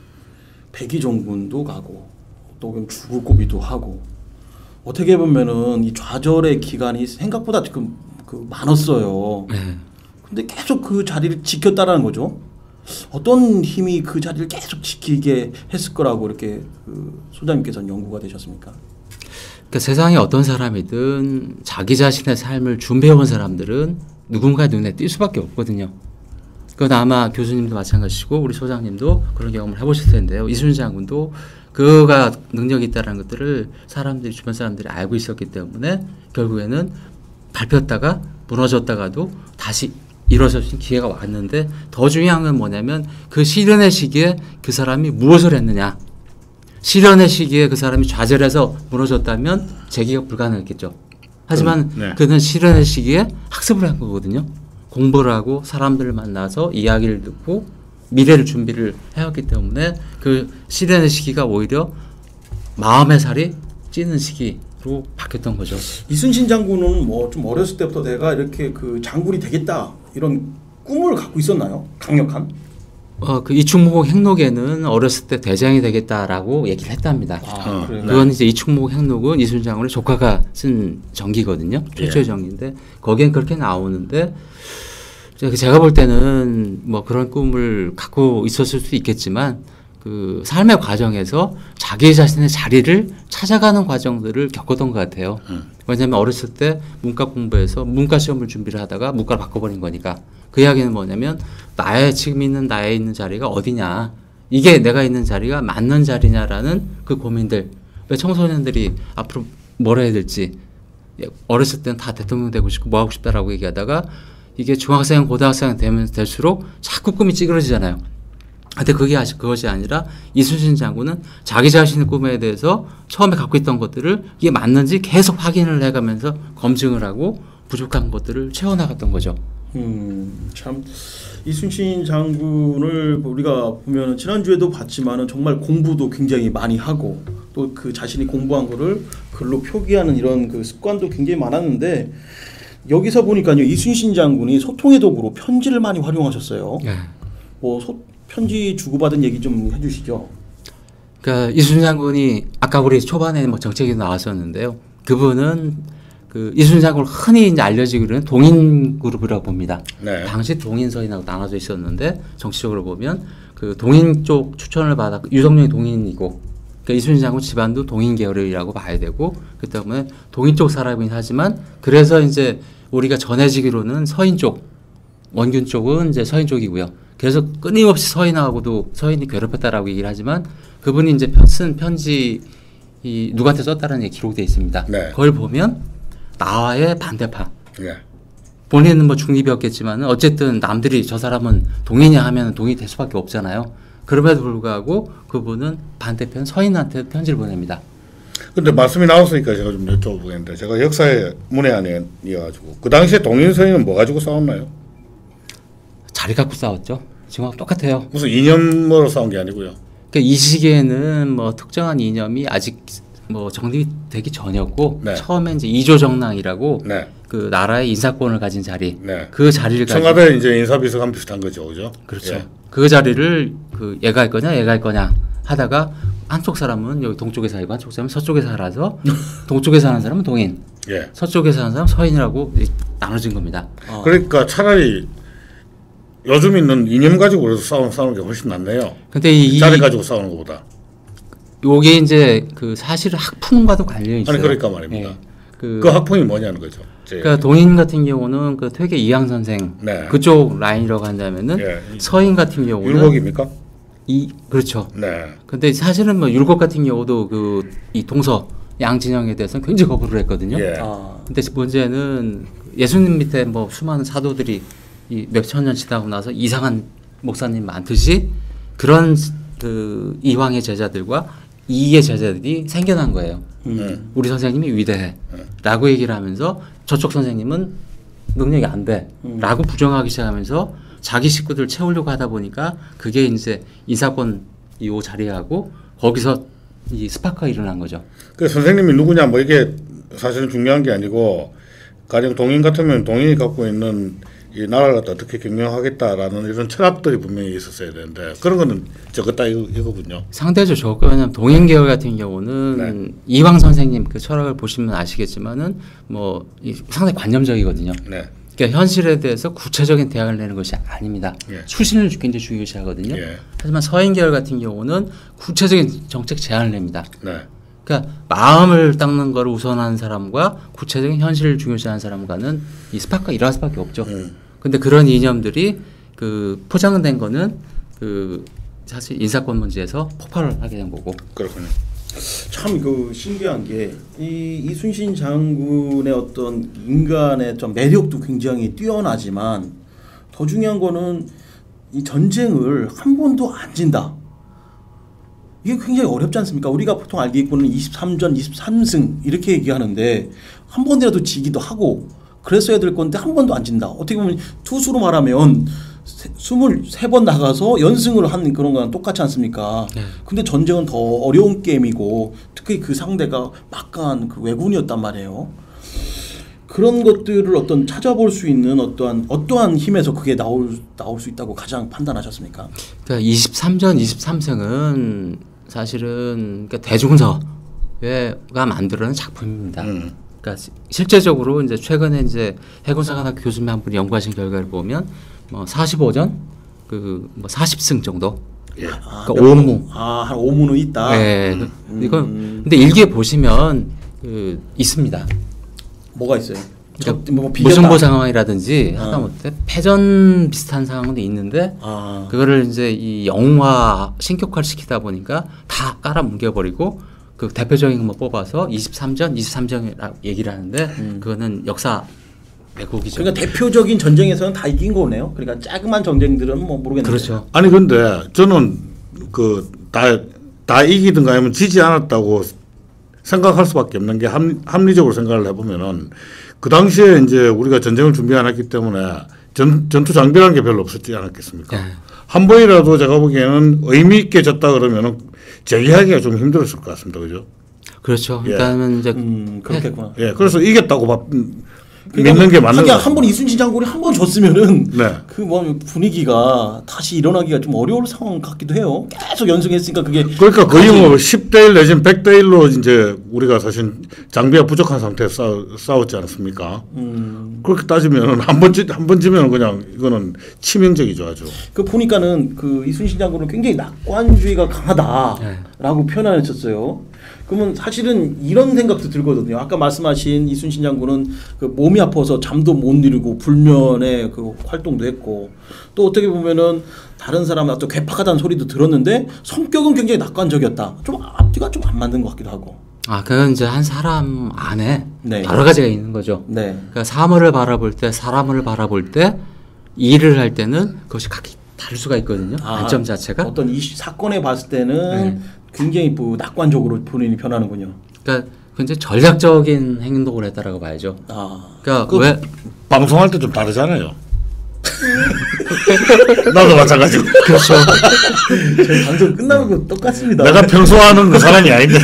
백의종군도 가고 또 죽을 고비도 하고 어떻게 보면은 이 좌절의 기간이 생각보다 지금 많았어요. 네. 근데 계속 그 자리를 지켰다라는 거죠. 어떤 힘이 그 자리를 계속 지키게 했을 거라고 이렇게 그 소장님께서는 연구가 되셨습니까? 그러니까 세상에 어떤 사람이든 자기 자신의 삶을 준비해온 사람들은 누군가 눈에 띌 수밖에 없거든요. 그건 아마 교수님도 마찬가지시고 우리 소장님도 그런 경험을 해보실 텐데요. 이순신 장군도 그가 능력이 있다는 것들을 주변 사람들이 알고 있었기 때문에 결국에는 밟혔다가 무너졌다가도 다시 일어설 수 있는 기회가 왔는데 더 중요한 건 뭐냐면 그 시련의 시기에 그 사람이 무엇을 했느냐. 시련의 시기에 그 사람이 좌절해서 무너졌다면 재기가 불가능했겠죠. 하지만 그는 시련의 시기에 학습을 한 거거든요. 공부를 하고 사람들을 만나서 이야기를 듣고 미래를 준비를 해왔기 때문에 그 시련의 시기가 오히려 마음의 살이 찌는 시기로 바뀌었던 거죠. 이순신 장군은 뭐 좀 어렸을 때부터 내가 이렇게 그 장군이 되겠다 이런 꿈을 갖고 있었나요? 강력한? 그 이충목 행록에는 어렸을 때 대장이 되겠다라고 얘기를 했답니다. 그건 이제 이충목 행록은 이순신 장군의 조카가 쓴 전기거든요. 최초의 전기인데 거기엔 그렇게 나오는데 제가 볼 때는 뭐 그런 꿈을 갖고 있었을 수도 있겠지만 그 삶의 과정에서 자기 자신의 자리를 찾아가는 과정들을 겪었던 것 같아요. 왜냐하면 어렸을 때 문과 공부해서 문과 시험을 준비를 하다가 문과를 바꿔버린 거니까 그 이야기는 뭐냐면 지금 있는 나의 있는 자리가 어디냐, 이게 내가 있는 자리가 맞는 자리냐라는 그 고민들. 왜 청소년들이 앞으로 뭘 해야 될지 어렸을 때는 다 대통령 되고 싶고 뭐 하고 싶다라고 얘기하다가 이게 중학생 고등학생 되면 될수록 자꾸 꿈이 찌그러지잖아요. 근데 그것이 아니라 이순신 장군은 자기 자신의 꿈에 대해서 처음에 갖고 있던 것들을 이게 맞는지 계속 확인을 해가면서 검증을 하고 부족한 것들을 채워나갔던 거죠. 참 이순신 장군을 우리가 보면 지난주에도 봤지만은 정말 공부도 굉장히 많이 하고 또 그 자신이 공부한 거를 글로 표기하는 이런 그 습관도 굉장히 많았는데 여기서 보니까요 이순신 장군이 소통의 도구로 편지를 많이 활용하셨어요. 예. 뭐 편지 주고받은 얘기 좀 해주시죠. 그러니까 이순신 장군이 아까 우리 초반에 뭐 정책이 나왔었는데요. 그분은 그 이순신 장군을 흔히 이제 알려지기로는 동인 그룹이라고 봅니다. 네. 당시 동인서인하고 나눠져 있었는데 정치적으로 보면 그 동인 쪽 추천을 받아 유성룡이 동인이고 그러니까 이순신 장군 집안도 동인 계열이라고 봐야 되고 그 때문에 동인 쪽 사람이긴 하지만 그래서 이제 우리가 전해지기로는 서인 쪽 원균 쪽은 이제 서인 쪽이고요. 그래서 끊임없이 서인하고도 서인이 괴롭혔다라고 얘기를 하지만 그분이 이제 쓴 편지 이 누구한테 썼다는 얘기 기록되어 있습니다. 네. 그걸 보면 나와의 반대파. 예. 본인은 뭐 중립이었겠지만 어쨌든 남들이 저 사람은 동인이야 하면 동인이 될 수밖에 없잖아요. 그럼에도 불구하고 그분은 반대편 서인한테 편지를 보냅니다. 근데 말씀이 나왔으니까 제가 좀 여쭤보겠는데 제가 역사의 문외한이어가지고 그 당시에 동인 서인은 뭐 가지고 싸웠나요? 자리 갖고 싸웠죠. 지금하고 똑같아요. 무슨 이념으로 싸운 게 아니고요. 그러니까 이 시기에는 뭐 특정한 이념이 아직 뭐 정립되기 전이었고 네. 처음에 이제 이조정랑이라고 네. 그 나라의 인사권을 가진 자리 네. 그 자리를 청와대 이제 인사비서관 비슷한 거죠, 그죠? 그렇죠. 예. 그 자리를 그 얘가 할 거냐 얘가 할 거냐 하다가 한쪽 사람은 여기 동쪽에 살고 한쪽 사람은 서쪽에 살아서 동쪽에 사는 사람은 동인, 예. 서쪽에 사는 사람은 서인이라고 나눠진 겁니다. 그러니까 차라리 요즘 있는 이념 가지고 그래서 싸우는 게 훨씬 낫네요. 근데 이 자리 가지고 싸우는 것보다. 요게 이제 그 사실 학풍과도 관련이 있어요. 아니 그러니까 말입니다. 예. 그 학풍이 뭐냐는 거죠. 그러니까 동인 같은 경우는 그 퇴계 이항 선생 네. 그쪽 라인이라고 한다면은 예. 서인 같은 경우는 율곡입니까? 그렇죠. 네. 근데 사실은 뭐 율곡 같은 경우도 그 이 동서 양진영에 대해서는 굉장히 거부를 했거든요. 예. 근데 근데 문제는 예수님 밑에 뭐 수많은 사도들이 이 몇천 년 지나고 나서 이상한 목사님 많듯이 그런 그 이황의 제자들과 이의 제자들이 생겨난 거예요. 우리 선생님이 위대해라고 얘기를 하면서 저쪽 선생님은 능력이 안 돼라고 부정하기 시작하면서 자기 식구들 채우려고 하다 보니까 그게 이제 인사권 이 자리하고 거기서 이 스파크가 일어난 거죠. 그 선생님이 누구냐 뭐 이게 사실은 중요한 게 아니고 가령 동인 같으면 동인이 갖고 있는 이 나라를 갖다 어떻게 경영하겠다라는 이런 철학들이 분명히 있었어야 되는데 그런 거는 적었다 이거군요. 상대적으로 적고 왜냐하면 동인 계열 같은 경우는 이황 선생님 그 철학을 보시면 아시겠지만은 뭐 상당히 관념적이거든요. 네. 그러니까 현실에 대해서 구체적인 대안을 내는 것이 아닙니다. 예. 추신을 굉장히 중요시하거든요. 예. 하지만 서인 계열 같은 경우는 구체적인 정책 제안을 냅니다. 네. 그러니까 마음을 닦는 걸 우선하는 사람과 구체적인 현실을 중요시하는 사람과는 이 스파크가 일어날 수밖에 없죠. 근데 그런 이념들이 그 포장된 거는 그 사실 인사권 문제에서 폭발을 하게 된 거고. 그렇군요. 참 그 신기한 게 이 이순신 장군의 어떤 인간의 좀 매력도 굉장히 뛰어나지만 더 중요한 거는 이 전쟁을 한 번도 안 진다. 이게 굉장히 어렵지 않습니까? 우리가 보통 알기로는 23전 23승 이렇게 얘기하는데 한 번이라도 지기도 하고 그랬어야 될 건데 한 번도 안 진다. 어떻게 보면 투수로 말하면 23번 나가서 연승을 한 그런 거랑 똑같지 않습니까? 근데 전쟁은 더 어려운 게임이고 특히 그 상대가 막강한 그 왜군이었단 말이에요. 그런 것들을 어떤 찾아볼 수 있는 어떠한 힘에서 그게 나올 수 있다고 가장 판단하셨습니까? 그러니까 23전 23승은 사실은 그러니까 대중서가 만들어낸 작품입니다. 그러니까 실제적으로 이제 최근에 이제 해군사관학교 교수님 한 분이 연구하신 결과를 보면 뭐 45전 그 뭐 40승 정도. 예. 그러니까 오무. 한 오무는 있다. 네. 이건 근데 일기에 보시면 그 있습니다. 뭐가 있어요? 그러니까 뭐 무승부 상황이라든지 하다못해 패전 비슷한 상황도 있는데 그거를 이제 이 영화 신격화를 시키다 보니까 다 깔아 뭉개버리고 그 대표적인 거 뽑아서 23전 23전이라고 얘기를 하는데 그거는 역사 왜곡이죠. 그러니까 대표적인 전쟁에서는 다 이긴 거네요. 그러니까 자그만 전쟁들은 뭐 모르겠는데. 그렇죠. 아니 근데 저는 그 다 이기든가 하면 지지 않았다고 생각할 수밖에 없는 게 합리적으로 생각을 해보면은 그 당시에 이제 우리가 전쟁을 준비 안 했기 때문에 전투 장비라는 게 별로 없었지 않았겠습니까? 한 번이라도 제가 보기에는 의미 있게 졌다 그러면은 제기하기가 좀 힘들었을 것 같습니다, 그죠? 그렇죠. 예. 그러니까 이제 그렇겠구나. 예, 그래서 이겼다고 믿는 게 맞는 하긴 한번 이순신 장군이 한 번 줬으면은 네. 그 뭐 분위기가 다시 일어나기가 좀 어려울 상황 같기도 해요. 계속 연승했으니까 그게 그러니까 거의 뭐 10대 1 내지는 100대 1로 이제 우리가 사실 장비가 부족한 상태에서 싸웠지 않습니까? 그렇게 따지면 한 번 지면 그냥 이거는 치명적이죠 아주. 그 보니까는 그 이순신 장군은 굉장히 낙관주의가 강하다라고 표현하셨어요. 그러면 사실은 이런 생각도 들거든요. 아까 말씀하신 이순신 장군은 그 몸이 아파서 잠도 못 이루고 불면의 그 활동도 했고 또 어떻게 보면은 다른 사람은 또 괴팍하다는 소리도 들었는데 성격은 굉장히 낙관적이었다. 좀 앞뒤가 좀 안 맞는 것 같기도 하고. 아, 그건 이제 한 사람 안에 네. 여러 가지가 있는 거죠. 네. 그러니까 사물을 바라볼 때, 사람을 바라볼 때, 일을 할 때는 그것이 각기 다를 수가 있거든요. 관점 자체가. 어떤 이 사건에 봤을 때는 굉장히 뭐 낙관적으로 본인이 변하는군요. 그러니까 굉장히 전략적인 행동을 했다라고 봐야죠. 그러니까 그 왜 방송할 때 좀 다르잖아요. 나도 마찬가지고. 그렇죠. 저희 방송 끝나는 거 똑같습니다. 내가 평소 하는 그 사람이 아닌데.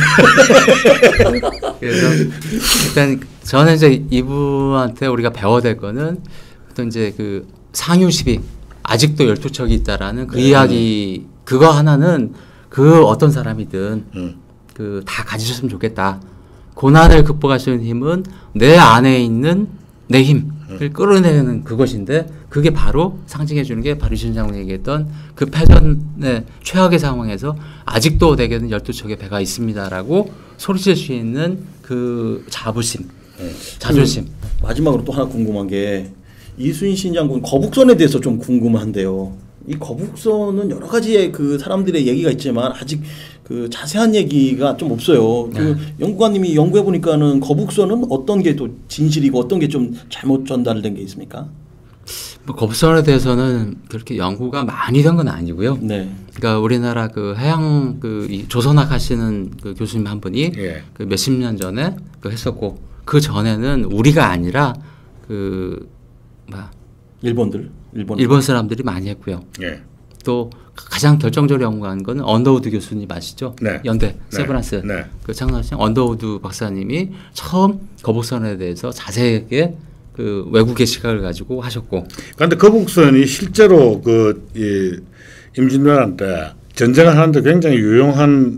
그래서 일단 저는 이제 이분한테 우리가 배워야 될 거는 또 이제 그 상유시비 아직도 12척이 있다라는 그 이야기 그거 하나는 그 어떤 사람이든 그 다 가지셨으면 좋겠다. 고난을 극복할 수 있는 힘은 내 안에 있는 내 힘을 끌어내는 그것인데 그게 바로 상징해 주는 게 바로 이순신 장군이 얘기했던 그 패전의 최악의 상황에서 아직도 내게는 12척의 배가 있습니다라고 소리칠 수 있는 그 자부심, 자존심. 마지막으로 또 하나 궁금한 게 이순신 장군 거북선에 대해서 좀 궁금한데요. 이 거북선은 여러 가지의 그 사람들의 얘기가 있지만 아직 그 자세한 얘기가 좀 없어요. 그 연구관님이 연구해 보니까는 거북선은 어떤 게 또 진실이고 어떤 게 좀 잘못 전달된 게 있습니까? 뭐 거북선에 대해서는 그렇게 연구가 많이 된 건 아니고요. 네. 그러니까 우리나라 그 해양 이 조선학 하시는 그 교수님 한 분이 그 몇십 년 전에 그 했었고 그 전에는 우리가 아니라 일본 사람들이 많이 했고요. 또 가장 결정적으로 연구한 거는 언더우드 교수님 아시죠? 연대 세브란스 그 창단하신 언더우드 박사님이 처음 거북선에 대해서 자세하게 그 외국의 시각을 가지고 하셨고. 그런데 거북선이 실제로 이 임진왜란 때 전쟁을 하는데 굉장히 유용한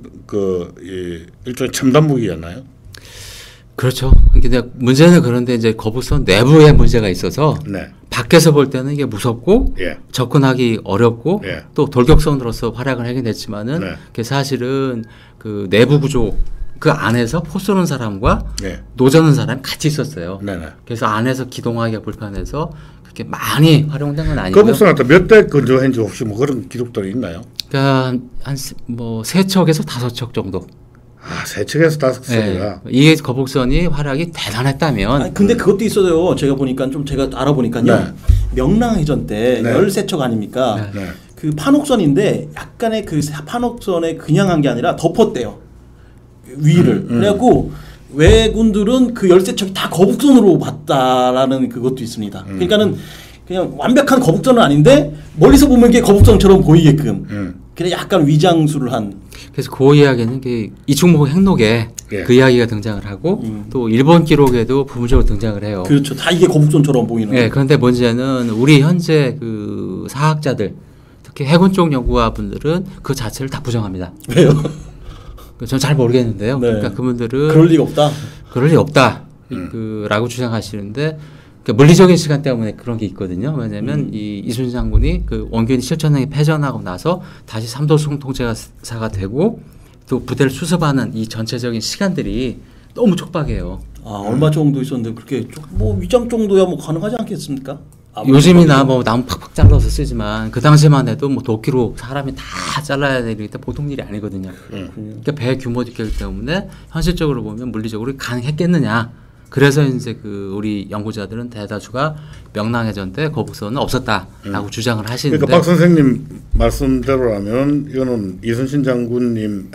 일종의 첨단 무기였나요? 그렇죠. 근데 문제는 그런데 이제 거북선 내부에 문제가 있어서 밖에서 볼 때는 이게 무섭고 접근하기 어렵고 또 돌격선으로서 활약을 하긴 했지만은 그게 사실은 그 내부 구조 그 안에서 포 쏘는 사람과 노젓는 사람이 같이 있었어요. 그래서 안에서 기동하기가 불편해서 그렇게 많이 활용된 건 아니고요. 거북선한테 몇 대 건조했는지 혹시 뭐 그런 기록들이 있나요? 그러니까 한 뭐 3척에서 5척 정도. 아, 3척에서 5척이야. 이 거북선이 활약이 대단했다면. 아니, 근데 그것도 있어요. 제가 보니까 좀 제가 알아보니까요. 명랑해전 때 13척 아닙니까? 그 판옥선인데 약간의 그 판옥선에 그냥 한 게 아니라 덮었대요. 위를. 그래갖고 왜군들은 그 13척이 다 거북선으로 봤다라는 그것도 있습니다. 그러니까는 그냥 완벽한 거북선은 아닌데 멀리서 보면 이게 거북선처럼 보이게끔 그냥 약간 위장수를 한. 그래서 그 이야기는 이충목 행록에 그 이야기가 등장을 하고 또 일본 기록에도 부분적으로 등장을 해요. 그렇죠. 다 이게 거북선처럼 보이는. 네, 그런데 문제는 우리 현재 그 사학자들 특히 해군 쪽 연구가분들은 그 자체를 다 부정합니다. 왜요? 저는 잘 모르겠는데요. 그러니까 그분들은 그럴 리가 없다. 그럴 리 없다. 라고 주장하시는데 그러니까 물리적인 시간 때문에 그런 게 있거든요. 왜냐하면 이 이순신 장군이 그 원균이 실천행에 패전하고 나서 다시 삼도수공 통제사가 되고 또 부대를 수습하는 이 전체적인 시간들이 너무 촉박해요. 아, 얼마 정도 있었는데 그렇게 뭐 위장 정도야 뭐 가능하지 않겠습니까? 요즘이나 뭐 나무 팍팍 잘라서 쓰지만 그 당시만 해도 뭐 도끼로 사람이 다 잘라야 되기 때문에 보통 일이 아니거든요. 그러니까 배 규모도 있기 때문에 현실적으로 보면 물리적으로 가능했겠느냐. 그래서 이제 그 우리 연구자들은 대다수가 명랑해전 때 거북선은 없었다라고 주장을 하시는데. 그러니까 박 선생님 말씀대로라면 이거는 이순신 장군님의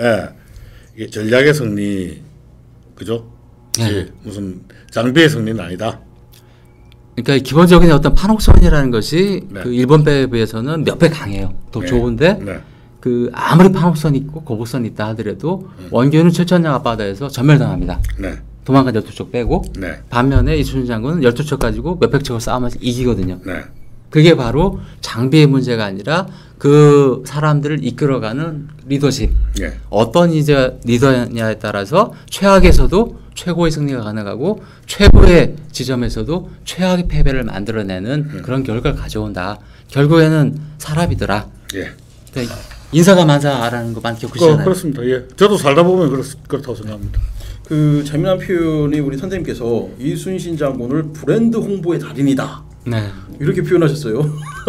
전략의 승리, 그죠? 무슨 장비의 승리는 아니다. 그러니까 기본적인 어떤 판옥선이라는 것이 그 일본 배에 비해서는 몇 배 강해요. 더 좋은데 그 아무리 판옥선 있고 거북선 있다 하더라도 원균은 7,000량 앞바다에서 전멸당합니다. 도망간 12척 빼고 네. 반면에 이순신 장군은 12척 가지고 몇백 척을 싸우면서 이기거든요. 네. 그게 바로 장비의 문제가 아니라 그 사람들을 이끌어가는 리더십. 예. 어떤 이제 리더냐에 따라서 최악에서도 최고의 승리가 가능하고 최고의 지점에서도 최악의 패배를 만들어내는 그런 결과를 가져온다. 결국에는 사람이더라. 예. 그러니까 인사가 만사라는 거 많이 겪으시잖아요. 그렇습니다. 예. 저도 살다 보면 그렇다고 생각합니다. 그 재미난 표현이 우리 선생님께서 이순신 장군을 브랜드 홍보의 달인이다. 네. 이렇게 표현하셨어요.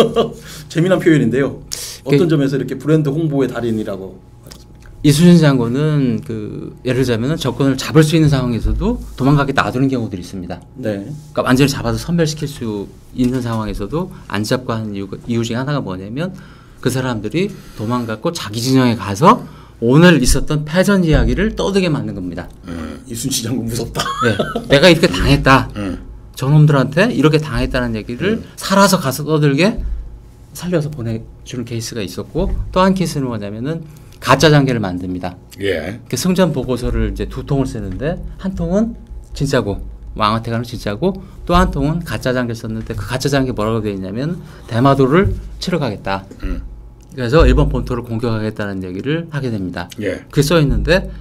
재미난 표현인데요. 어떤 점에서 이렇게 브랜드 홍보의 달인이라고 하셨습니까? 이순신 장군은 그 예를 들자면 적군을 잡을 수 있는 상황에서도 도망가게 놔두는 경우들이 있습니다. 네. 그러니까 완전히 잡아서 섬멸시킬 수 있는 상황에서도 안 잡고 하는 이유 중에 하나가 뭐냐면 그 사람들이 도망갔고 자기 진영에 가서 오늘 있었던 패전 이야기를 떠들게 만든 겁니다. 이순신 장군 무섭다. 네, 내가 이렇게 당했다. 저놈들한테 이렇게 당했다는 얘기를 살아서 가서 떠들게 살려서 보내주는 케이스가 있었고 또 한 케이스는 뭐냐면은 가짜 장계를 만듭니다. 예. 그 승전 보고서를 이제 두 통을 쓰는데 한 통은 진짜고 왕한테 가는 진짜고 또 한 통은 가짜 장계 썼는데 그 가짜 장계 뭐라고 되어 있냐면 대마도를 치러 가겠다. 그래서 일본 본토를 공격하겠다는 얘기를 하게 됩니다. 예. 그게 써 있는데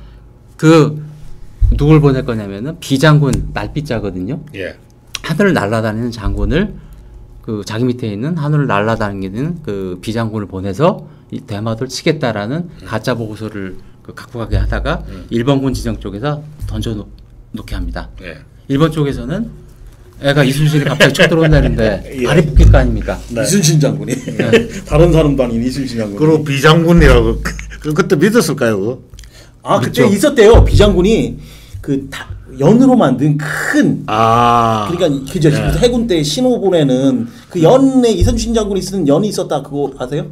그 누굴 보낼 거냐면은 비장군 날비자거든요. 예. 하늘을 날아다니는 장군을 그 자기 밑에 있는 하늘을 날아다니는 그 비장군을 보내서 이 대마도를 치겠다라는 가짜 보고서를 그 갖고 가게 하다가 일본군 지정 쪽에서 던져 놓게 합니다. 예. 일본 쪽에서는 애가 이순신이 갑자기 쳐들어온다는데 예. 발이 묶일 거 아닙니까? 네. 이순신 장군이 다른 사람도 아닌 이순신 장군. 그리고 비장군이라고 그때 믿었을까요? 그거? 아 그때 그렇죠. 있었대요. 비장군이 그 연으로 만든 큰 그러니까 그죠. 예. 해군 때 신호 보내는 그 연에 이순신 장군이 쓰는 연이 있었다. 그거 아세요?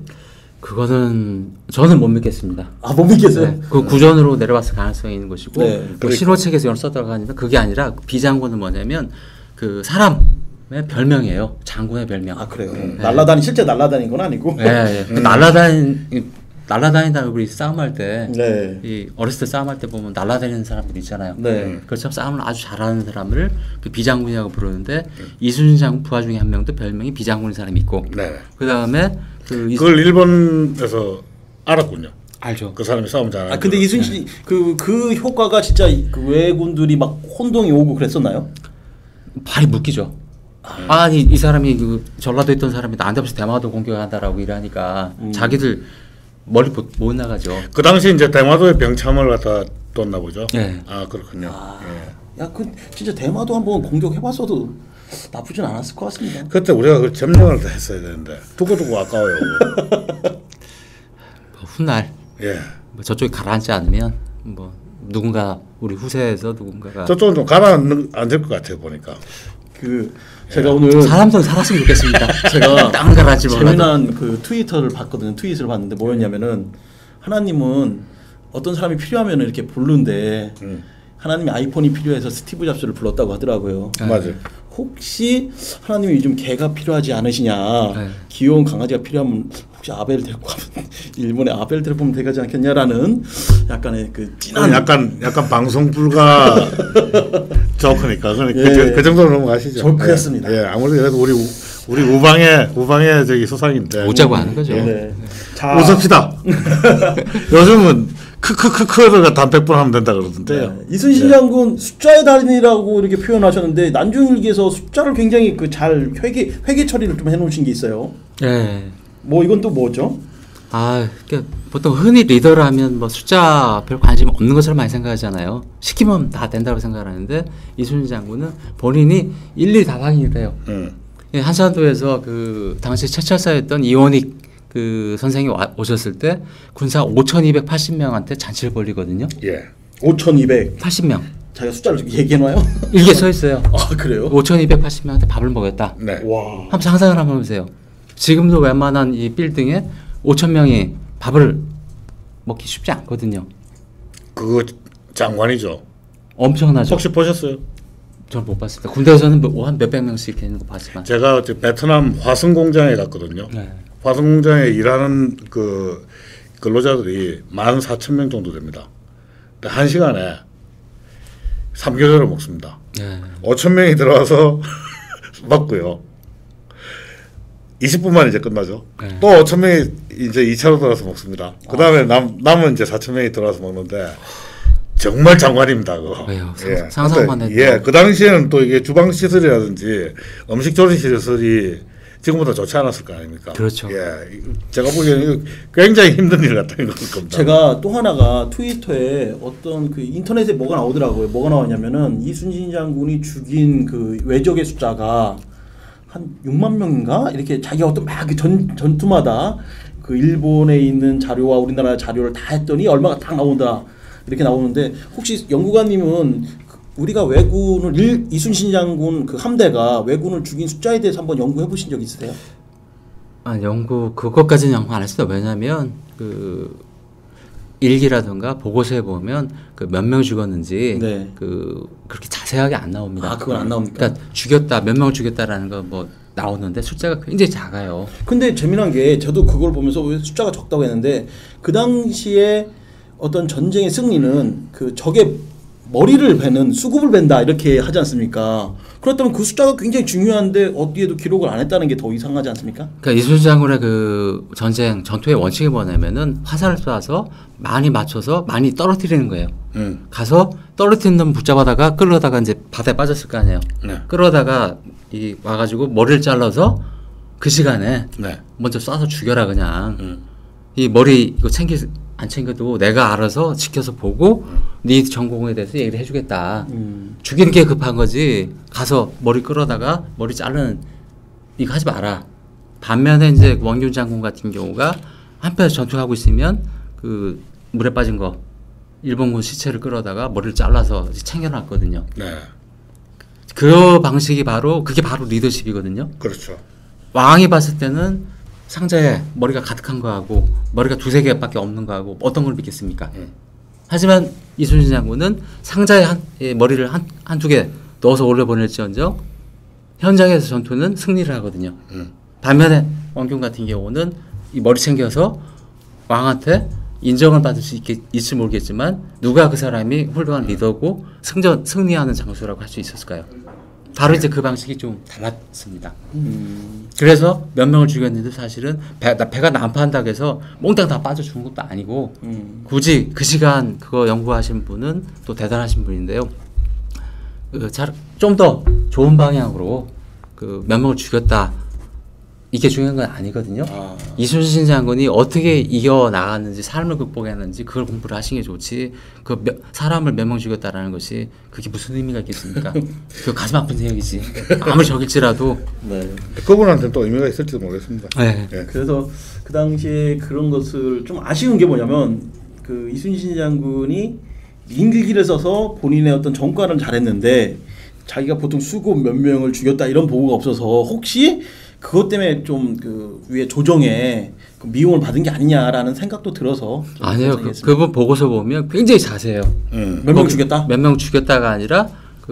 그거는 저는 못 믿겠습니다. 아 못 믿겠어요. 네, 그 구전으로 내려왔을 가능성이 있는 것이고 네, 그 신호책에서 연을 썼다고 하는데 그게 아니라 비장군은 뭐냐면 그 사람의 별명이에요. 장군의 별명. 아 그래요. 실제 날라다닌 건 아니고. 네, 그 날라다닌다고 우리 싸움할 때, 네. 이 어렸을 때 싸움할 때 보면 날라다니는 사람들 있잖아요. 네. 그렇죠. 싸움을 아주 잘하는 사람을 그 비장군이라고 부르는데 이순신 장군 부하 중에 한 명도 별명이 비장군인 사람이 있고, 네. 그 다음에 그걸 일본에서 알았군요. 알죠. 그 사람이 싸움 잘하는. 아 근데 이순신 그 효과가 진짜 그 왜군들이 막 혼동이 오고 그랬었나요? 발이 묶이죠. 아니 이 사람이 그 전라도에 있던 사람이 나한테 벌써 대마도 공격한다라고 이러니까 자기들 멀리 못 나가죠. 그 당시 이제 대마도에 병참을 갖다 뒀나 보죠. 네. 아 그렇군요. 예. 야 그 진짜 대마도 한번 공격해봤어도 나쁘진 않았을 것 같습니다. 그때 우리가 그 점령을 다 했어야 되는데 두고두고 아까워요. 훗날 예. 뭐 저쪽이 가라앉지 않으면 뭐 누군가 우리 후세에서 누군가가 저쪽은 좀 가라앉을 것 같아요 보니까. 그 제가 오늘 사람도 살았으면 좋겠습니다. 제가 땅 가라앉지 몰라도. 재미난 그 트위터를 봤거든요. 트윗을 봤는데 뭐였냐면은 하나님은 어떤 사람이 필요하면 이렇게 부르는데 하나님이 아이폰이 필요해서 스티브 잡스를 불렀다고 하더라고요. 맞아요. 혹시 하나님이 요즘 개가 필요하지 않으시냐? 네. 귀여운 강아지가 필요하면 혹시 아벨 데리고 가면 일본에 아벨 데리고 오면 되지 않겠냐라는 약간의 그 찐한 약간 방송 불가 조크니까 예. 그 정도로 넘어가시죠. 조크였습니다. 예. 아무래도 그래도 우리 우방의 저기 소상인데 웃자고 하는 거죠. 예. 네. 자, 웃읍시다. 요즘은 크크크크가 단백분 하면 된다 그러던데요. 네. 이순신 장군 숫자의 달인이라고 이렇게 표현하셨는데 난중일기에서 숫자를 굉장히 그 잘 회계 처리를 좀 해놓으신 게 있어요. 예. 뭐 이건 또 뭐죠? 아, 그러니까 보통 흔히 리더라면 뭐 숫자 별 관심 없는 것처럼 많이 생각하잖아요. 시키면 다 된다고 생각하는데 이순신 장군은 본인이 일일이 다 확인이 돼요. 예, 한산도에서 그 당시 최철사였던 이원익 그 선생이 오셨을 때 군사 5,280명한테 잔치를 벌리거든요. 예. 5,200. 80명. 자기가 숫자를 얘기해놔요? 일개 써 있어요. 아 그래요? 5,280명한테 밥을 먹였다. 네. 와. 한번 상상을 한번 해보세요. 지금도 웬만한 이 빌딩에 5,000명이 밥을 먹기 쉽지 않거든요. 그거 장관이죠. 엄청나죠. 혹시 보셨어요? 저는 못 봤습니다. 군대에서는 한 몇백 명씩 이렇게 있는 거 봤지만. 제가 베트남 화성 공장에 갔거든요. 네. 화성 공장에 일하는 그 근로자들이 14,000명 정도 됩니다. 근데 한 시간에 3교전을 먹습니다. 네. 5천 명이 들어와서 먹고요. 20분만 이제 끝나죠. 네. 또 5천 명이 이제 2차로 들어와서 먹습니다. 그 다음에 남은 이제 4천 명이 들어와서 먹는데 정말 장관입니다. 그거. 왜요? 예. 상상만 해도. 예, 그 당시에는 또 이게 주방 시설이라든지 음식 조리 시설이 지금보다 좋지 않았을 거 아닙니까? 그렇죠. 예, 제가 보기에는 이거 굉장히 힘든 일 같다는 겁니다. 제가 또 하나가 트위터에 어떤 그 인터넷에 뭐가 나오더라고요. 뭐가 나왔냐면은 이순신 장군이 죽인 그 외적의 숫자가 한 6만 명인가 이렇게 자기가 어떤 막 전투마다 그 일본에 있는 자료와 우리나라 자료를 다 했더니 얼마가 딱 나온다 이렇게 나오는데 혹시 연구관님은 우리가 왜군을 이순신 장군 그 함대가 왜군을 죽인 숫자에 대해서 한번 연구해 보신 적 있으세요? 연구 그것까지는 연구 안 했어요. 왜냐하면 그 일기라든가 보고서에 보면 그 몇 명 죽었는지 네. 그렇게 자세하게 안 나옵니다. 아, 그건 안 나옵니까? 그러니까 죽였다 몇 명을 죽였다라는 거 뭐 나오는데 숫자가 굉장히 작아요. 근데 재미난 게 저도 그걸 보면서 왜 숫자가 적다고 했는데 그 당시에 어떤 전쟁의 승리는 그 적의 머리를 베는 수급을 벤다 이렇게 하지 않습니까? 그렇다면 그 숫자가 굉장히 중요한데 어디에도 기록을 안 했다는 게 더 이상하지 않습니까? 그러니까 이순신 장군의 그 전투의 원칙이 뭐냐면은 화살을 쏴서 많이 맞춰서 많이 떨어뜨리는 거예요. 가서 떨어뜨린 놈 붙잡아다가 끌어다가 이제 바다에 빠졌을 거 아니에요. 네. 끌어다가 이 와가지고 머리를 잘라서 그 시간에 네. 먼저 쏴서 죽여라 그냥. 이 머리 이거 안 챙겨도 내가 알아서 지켜서 보고 네 전공에 대해서 얘기를 해주겠다. 죽이는 게 급한 거지. 가서 머리 끌어다가 머리 자르는 이거 하지 마라. 반면에 이제 원균 장군 같은 경우가 한편에서 전투하고 있으면 그 물에 빠진 거 일본군 시체를 끌어다가 머리를 잘라서 챙겨놨거든요. 네. 그 방식이 그게 바로 리더십이거든요. 그렇죠. 왕이 봤을 때는 상자에 머리가 가득한 거하고 머리가 두세 개밖에 없는 거하고 어떤 걸 믿겠습니까? 하지만 이순신 장군은 상자에 머리를 한두 개 넣어서 올려보낼지언정 현장에서 전투는 승리를 하거든요. 반면에 원균 같은 경우는 이 머리 챙겨서 왕한테 인정을 받을 수 있을지 모르겠지만 누가 그 사람이 훌륭한 리더고 승리하는 장수라고 할 수 있었을까요? 바로 이제 그 방식이 좀 달랐습니다. 그래서 몇 명을 죽였는데 사실은 배가 난파한다고 해서 몽땅 다 빠져 죽은 것도 아니고 굳이 그 시간 그거 연구하신 분은 또 대단하신 분인데요. 좀 더 좋은 방향으로 그 몇 명을 죽였다. 이게 중요한 건 아니거든요. 이순신 장군이 어떻게 이겨 나갔는지 삶을 극복했는지 그걸 공부를 하시는 게 좋지. 사람을 몇 명 죽였다라는 것이 그게 무슨 의미가 있겠습니까? 그 가슴 아픈 생각이지. 아무리 적일지라도. 네. 그분한테는 또 의미가 있을지도 모르겠습니다. 네. 예. 그래서 그 당시에 그런 것을 좀 아쉬운 게 뭐냐면 그 이순신 장군이 인글기를 써서 본인의 어떤 전과는 잘했는데 자기가 보통 수급 몇 명을 죽였다 이런 보고가 없어서 혹시 그것 때문에 좀 그 위에 조정에 그 미움을 받은 게 아니냐라는 생각도 들어서 아니에요. 그분 보고서 보면 굉장히 자세해요. 몇 명 죽였다? 몇 명 죽였다가 아니라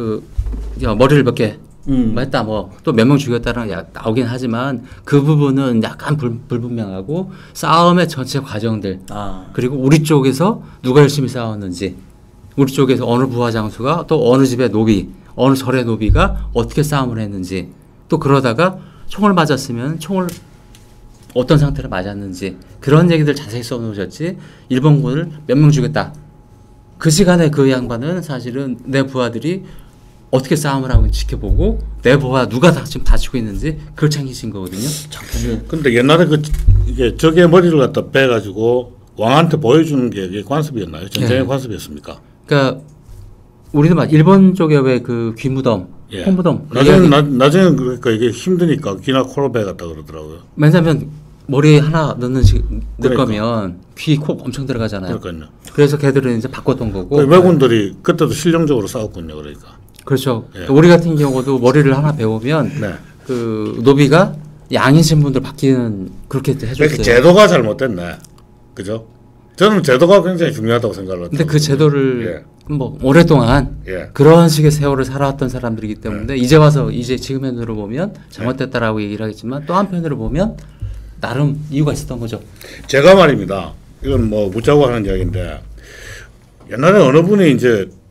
머리를 몇 개 했다 또 몇 명 죽였다는 나오긴 하지만 그 부분은 약간 불분명하고 싸움의 전체 과정들 그리고 우리 쪽에서 누가 열심히 싸웠는지 우리 쪽에서 어느 부하 장수가 또 어느 집의 노비 어느 절의 노비가 어떻게 싸움을 했는지 또 그러다가 총을 맞았으면 총을 어떤 상태로 맞았는지 그런 얘기들 자세히 써놓으셨지 일본군을 몇 명 죽였다. 그 시간에 그 양반은 사실은 내 부하들이 어떻게 싸움을 하고 지켜보고 내 부하 누가 지금 다치고 있는지 그걸 챙기신 거거든요. 근데 옛날에 이게 적의 머리를 갖다 빼가지고 왕한테 보여주는 게 이게 관습이었나요? 전쟁의 네. 관습이었습니까? 그러니까 우리도 일본 쪽에 왜 그 귀무덤, 예. 홍무덤 나중에는 그러니까 이게 힘드니까 귀나 코로 빼갔다 그러더라고요. 왜냐하면 머리 하나 넣을 그러니까. 거면 귀, 코 엄청 들어가잖아요. 그러니까요. 그래서 걔들은 이제 바꿨던 거고. 왜군들이 그때도 실용적으로 싸웠군요. 그러니까. 그렇죠. 예. 우리 같은 경우도 머리를 하나 배우면 네. 그 노비가 양이신 분들 바뀌는 그렇게 해줬어요. 그러니까 제도가 잘못됐네. 그죠? 저는 제도가 굉장히 중요하다고 생각을 합니다. 근데 그 제도를 오랫동안 그런 식의 세월을 살아왔던 사람들이기 때문에 이제 와서 지금의 눈으로 보면 잘못됐다라고 얘기를 하겠지만 또 한편으로 보면 나름 이유가 있었던 거죠. 제가 말입니다. 이건 묻자고 하는 이야기인데 옛날에 어느 분이 이제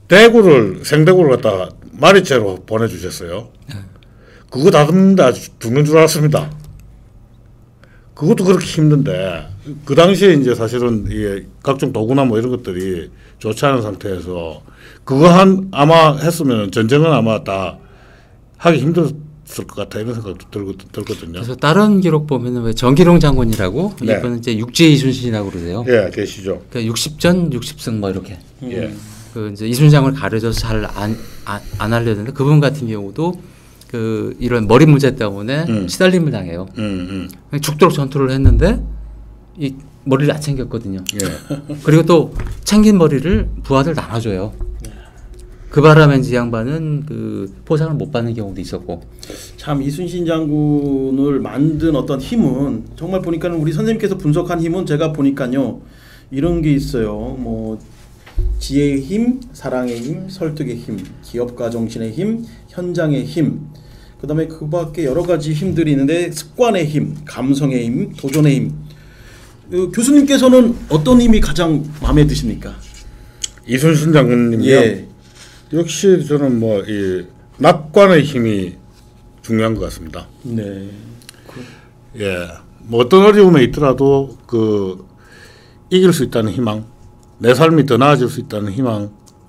생대구를 갖다 마리째로 보내주셨어요. 그거 다듬는데 아주 죽는 줄 알았습니다. 그것도 그렇게 힘든데 그 당시에 이제 사실은 이 각종 도구나 뭐 이런 것들이 좋지 않은 상태에서 그거 아마 했으면 전쟁은 아마 다 하기 힘들었을 것 같아 이런 생각도 들거든요. 그래서 다른 기록 보면은 왜 정기룡 장군이라고 네. 이분은 이제 육지의 이순신이라고 그러세요. 예, 계시죠. 그러니까 60전 60승 뭐 이렇게. 예. 그 이제 이순신 장군을 가려줘서 잘 안 하려는데 그분 같은 경우도 그 이런 머리 문제 때문에 시달림을 당해요. 죽도록 전투를 했는데 이 머리를 안 챙겼거든요. 예. 그리고 또 챙긴 머리를 부하들 나눠줘요. 그 바람에 이 양반은 그 포상을 못 받는 경우도 있었고. 참 이순신 장군을 만든 어떤 힘은 정말 보니까 우리 선생님께서 분석한 힘은 제가 보니까요 이런 게 있어요. 뭐 지혜의 힘, 사랑의 힘, 설득의 힘, 기업가 정신의 힘, 현장의 힘. 그다음에 그밖에 여러 가지 힘들이 있는데 습관의 힘, 감성의 힘, 도전의 힘. 교수님께서는 어떤 힘이 가장 마음에 드십니까? 이순신 장군님이요. 예. 역시 저는 뭐 이 낙관의 힘이 중요한 것 같습니다. 네. 예, 뭐 어떤 어려움에 있더라도 그 이길 수 있다는 희망, 내 삶이 더 나아질 수 있다는 희망,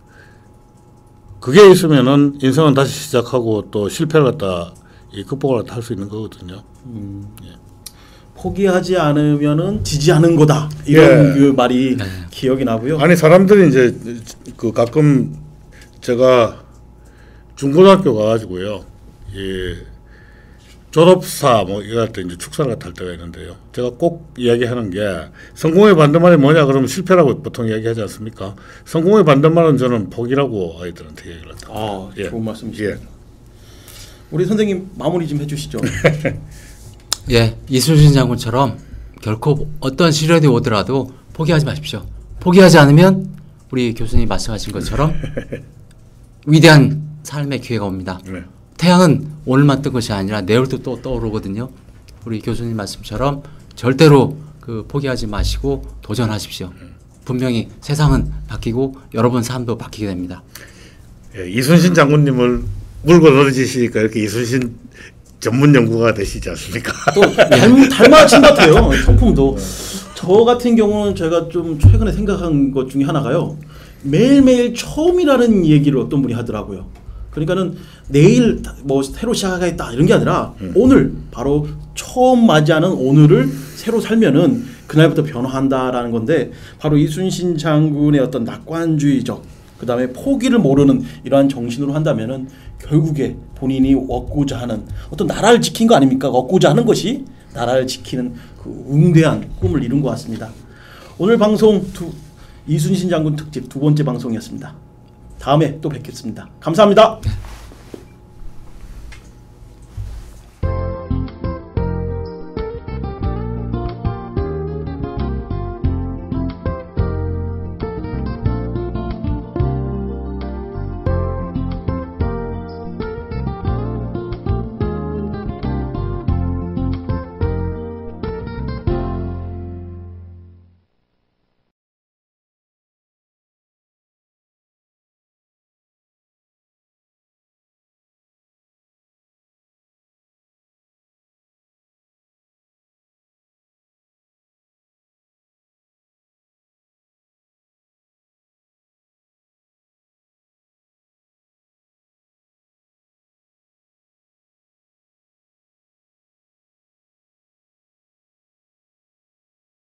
그게 있으면은 인생은 다시 시작하고 또 실패를 갖다 극복을 할 수 있는 거거든요. 예. 포기하지 않으면은 지지 않은 거다 이런 그 말이 기억이 나고요. 아니 사람들이 이제 그 가끔 제가 중고등학교 가가지고요, 이 졸업사 뭐 이럴 때 이제 축사를 할 때가 있는데요. 제가 꼭 이야기하는 게 성공의 반대말이 뭐냐 그러면 실패라고 보통 이야기하지 않습니까? 성공의 반대말은 저는 포기라고 아이들한테 얘기를 합니다. 아, 예. 좋은 말씀이십니다. 예. 우리 선생님 마무리 좀 해주시죠. 예, 이순신 장군처럼 결코 어떤 시련이 오더라도 포기하지 마십시오. 포기하지 않으면 우리 교수님 말씀하신 것처럼 위대한 삶의 기회가 옵니다. 네. 태양은 오늘만 뜬 것이 아니라 내일도 또 떠오르거든요. 우리 교수님 말씀처럼 절대로 그 포기하지 마시고 도전하십시오. 분명히 세상은 바뀌고 여러분 삶도 바뀌게 됩니다. 예, 이순신 장군님을 물고 늘어지시니까 이렇게 이순신 전문 연구가 되시지 않습니까? 또 닮아진 것 같아요. 성품도. 저 같은 경우는 제가 좀 최근에 생각한 것 중에 하나가요. 매일매일 처음이라는 얘기를 어떤 분이 하더라고요. 그러니까는 내일 뭐 새로 시작하겠다 이런 게 아니라 오늘 바로 처음 맞이하는 오늘을 새로 살면은 그날부터 변화한다라는 건데 바로 이순신 장군의 어떤 낙관주의적 그다음에 포기를 모르는 이러한 정신으로 한다면은 결국에 본인이 얻고자 하는 어떤 나라를 지킨 거 아닙니까? 얻고자 하는 것이 나라를 지키는 그 웅대한 꿈을 이룬 것 같습니다. 오늘 방송 이순신 장군 특집 2번째 방송이었습니다. 다음에 또 뵙겠습니다. 감사합니다.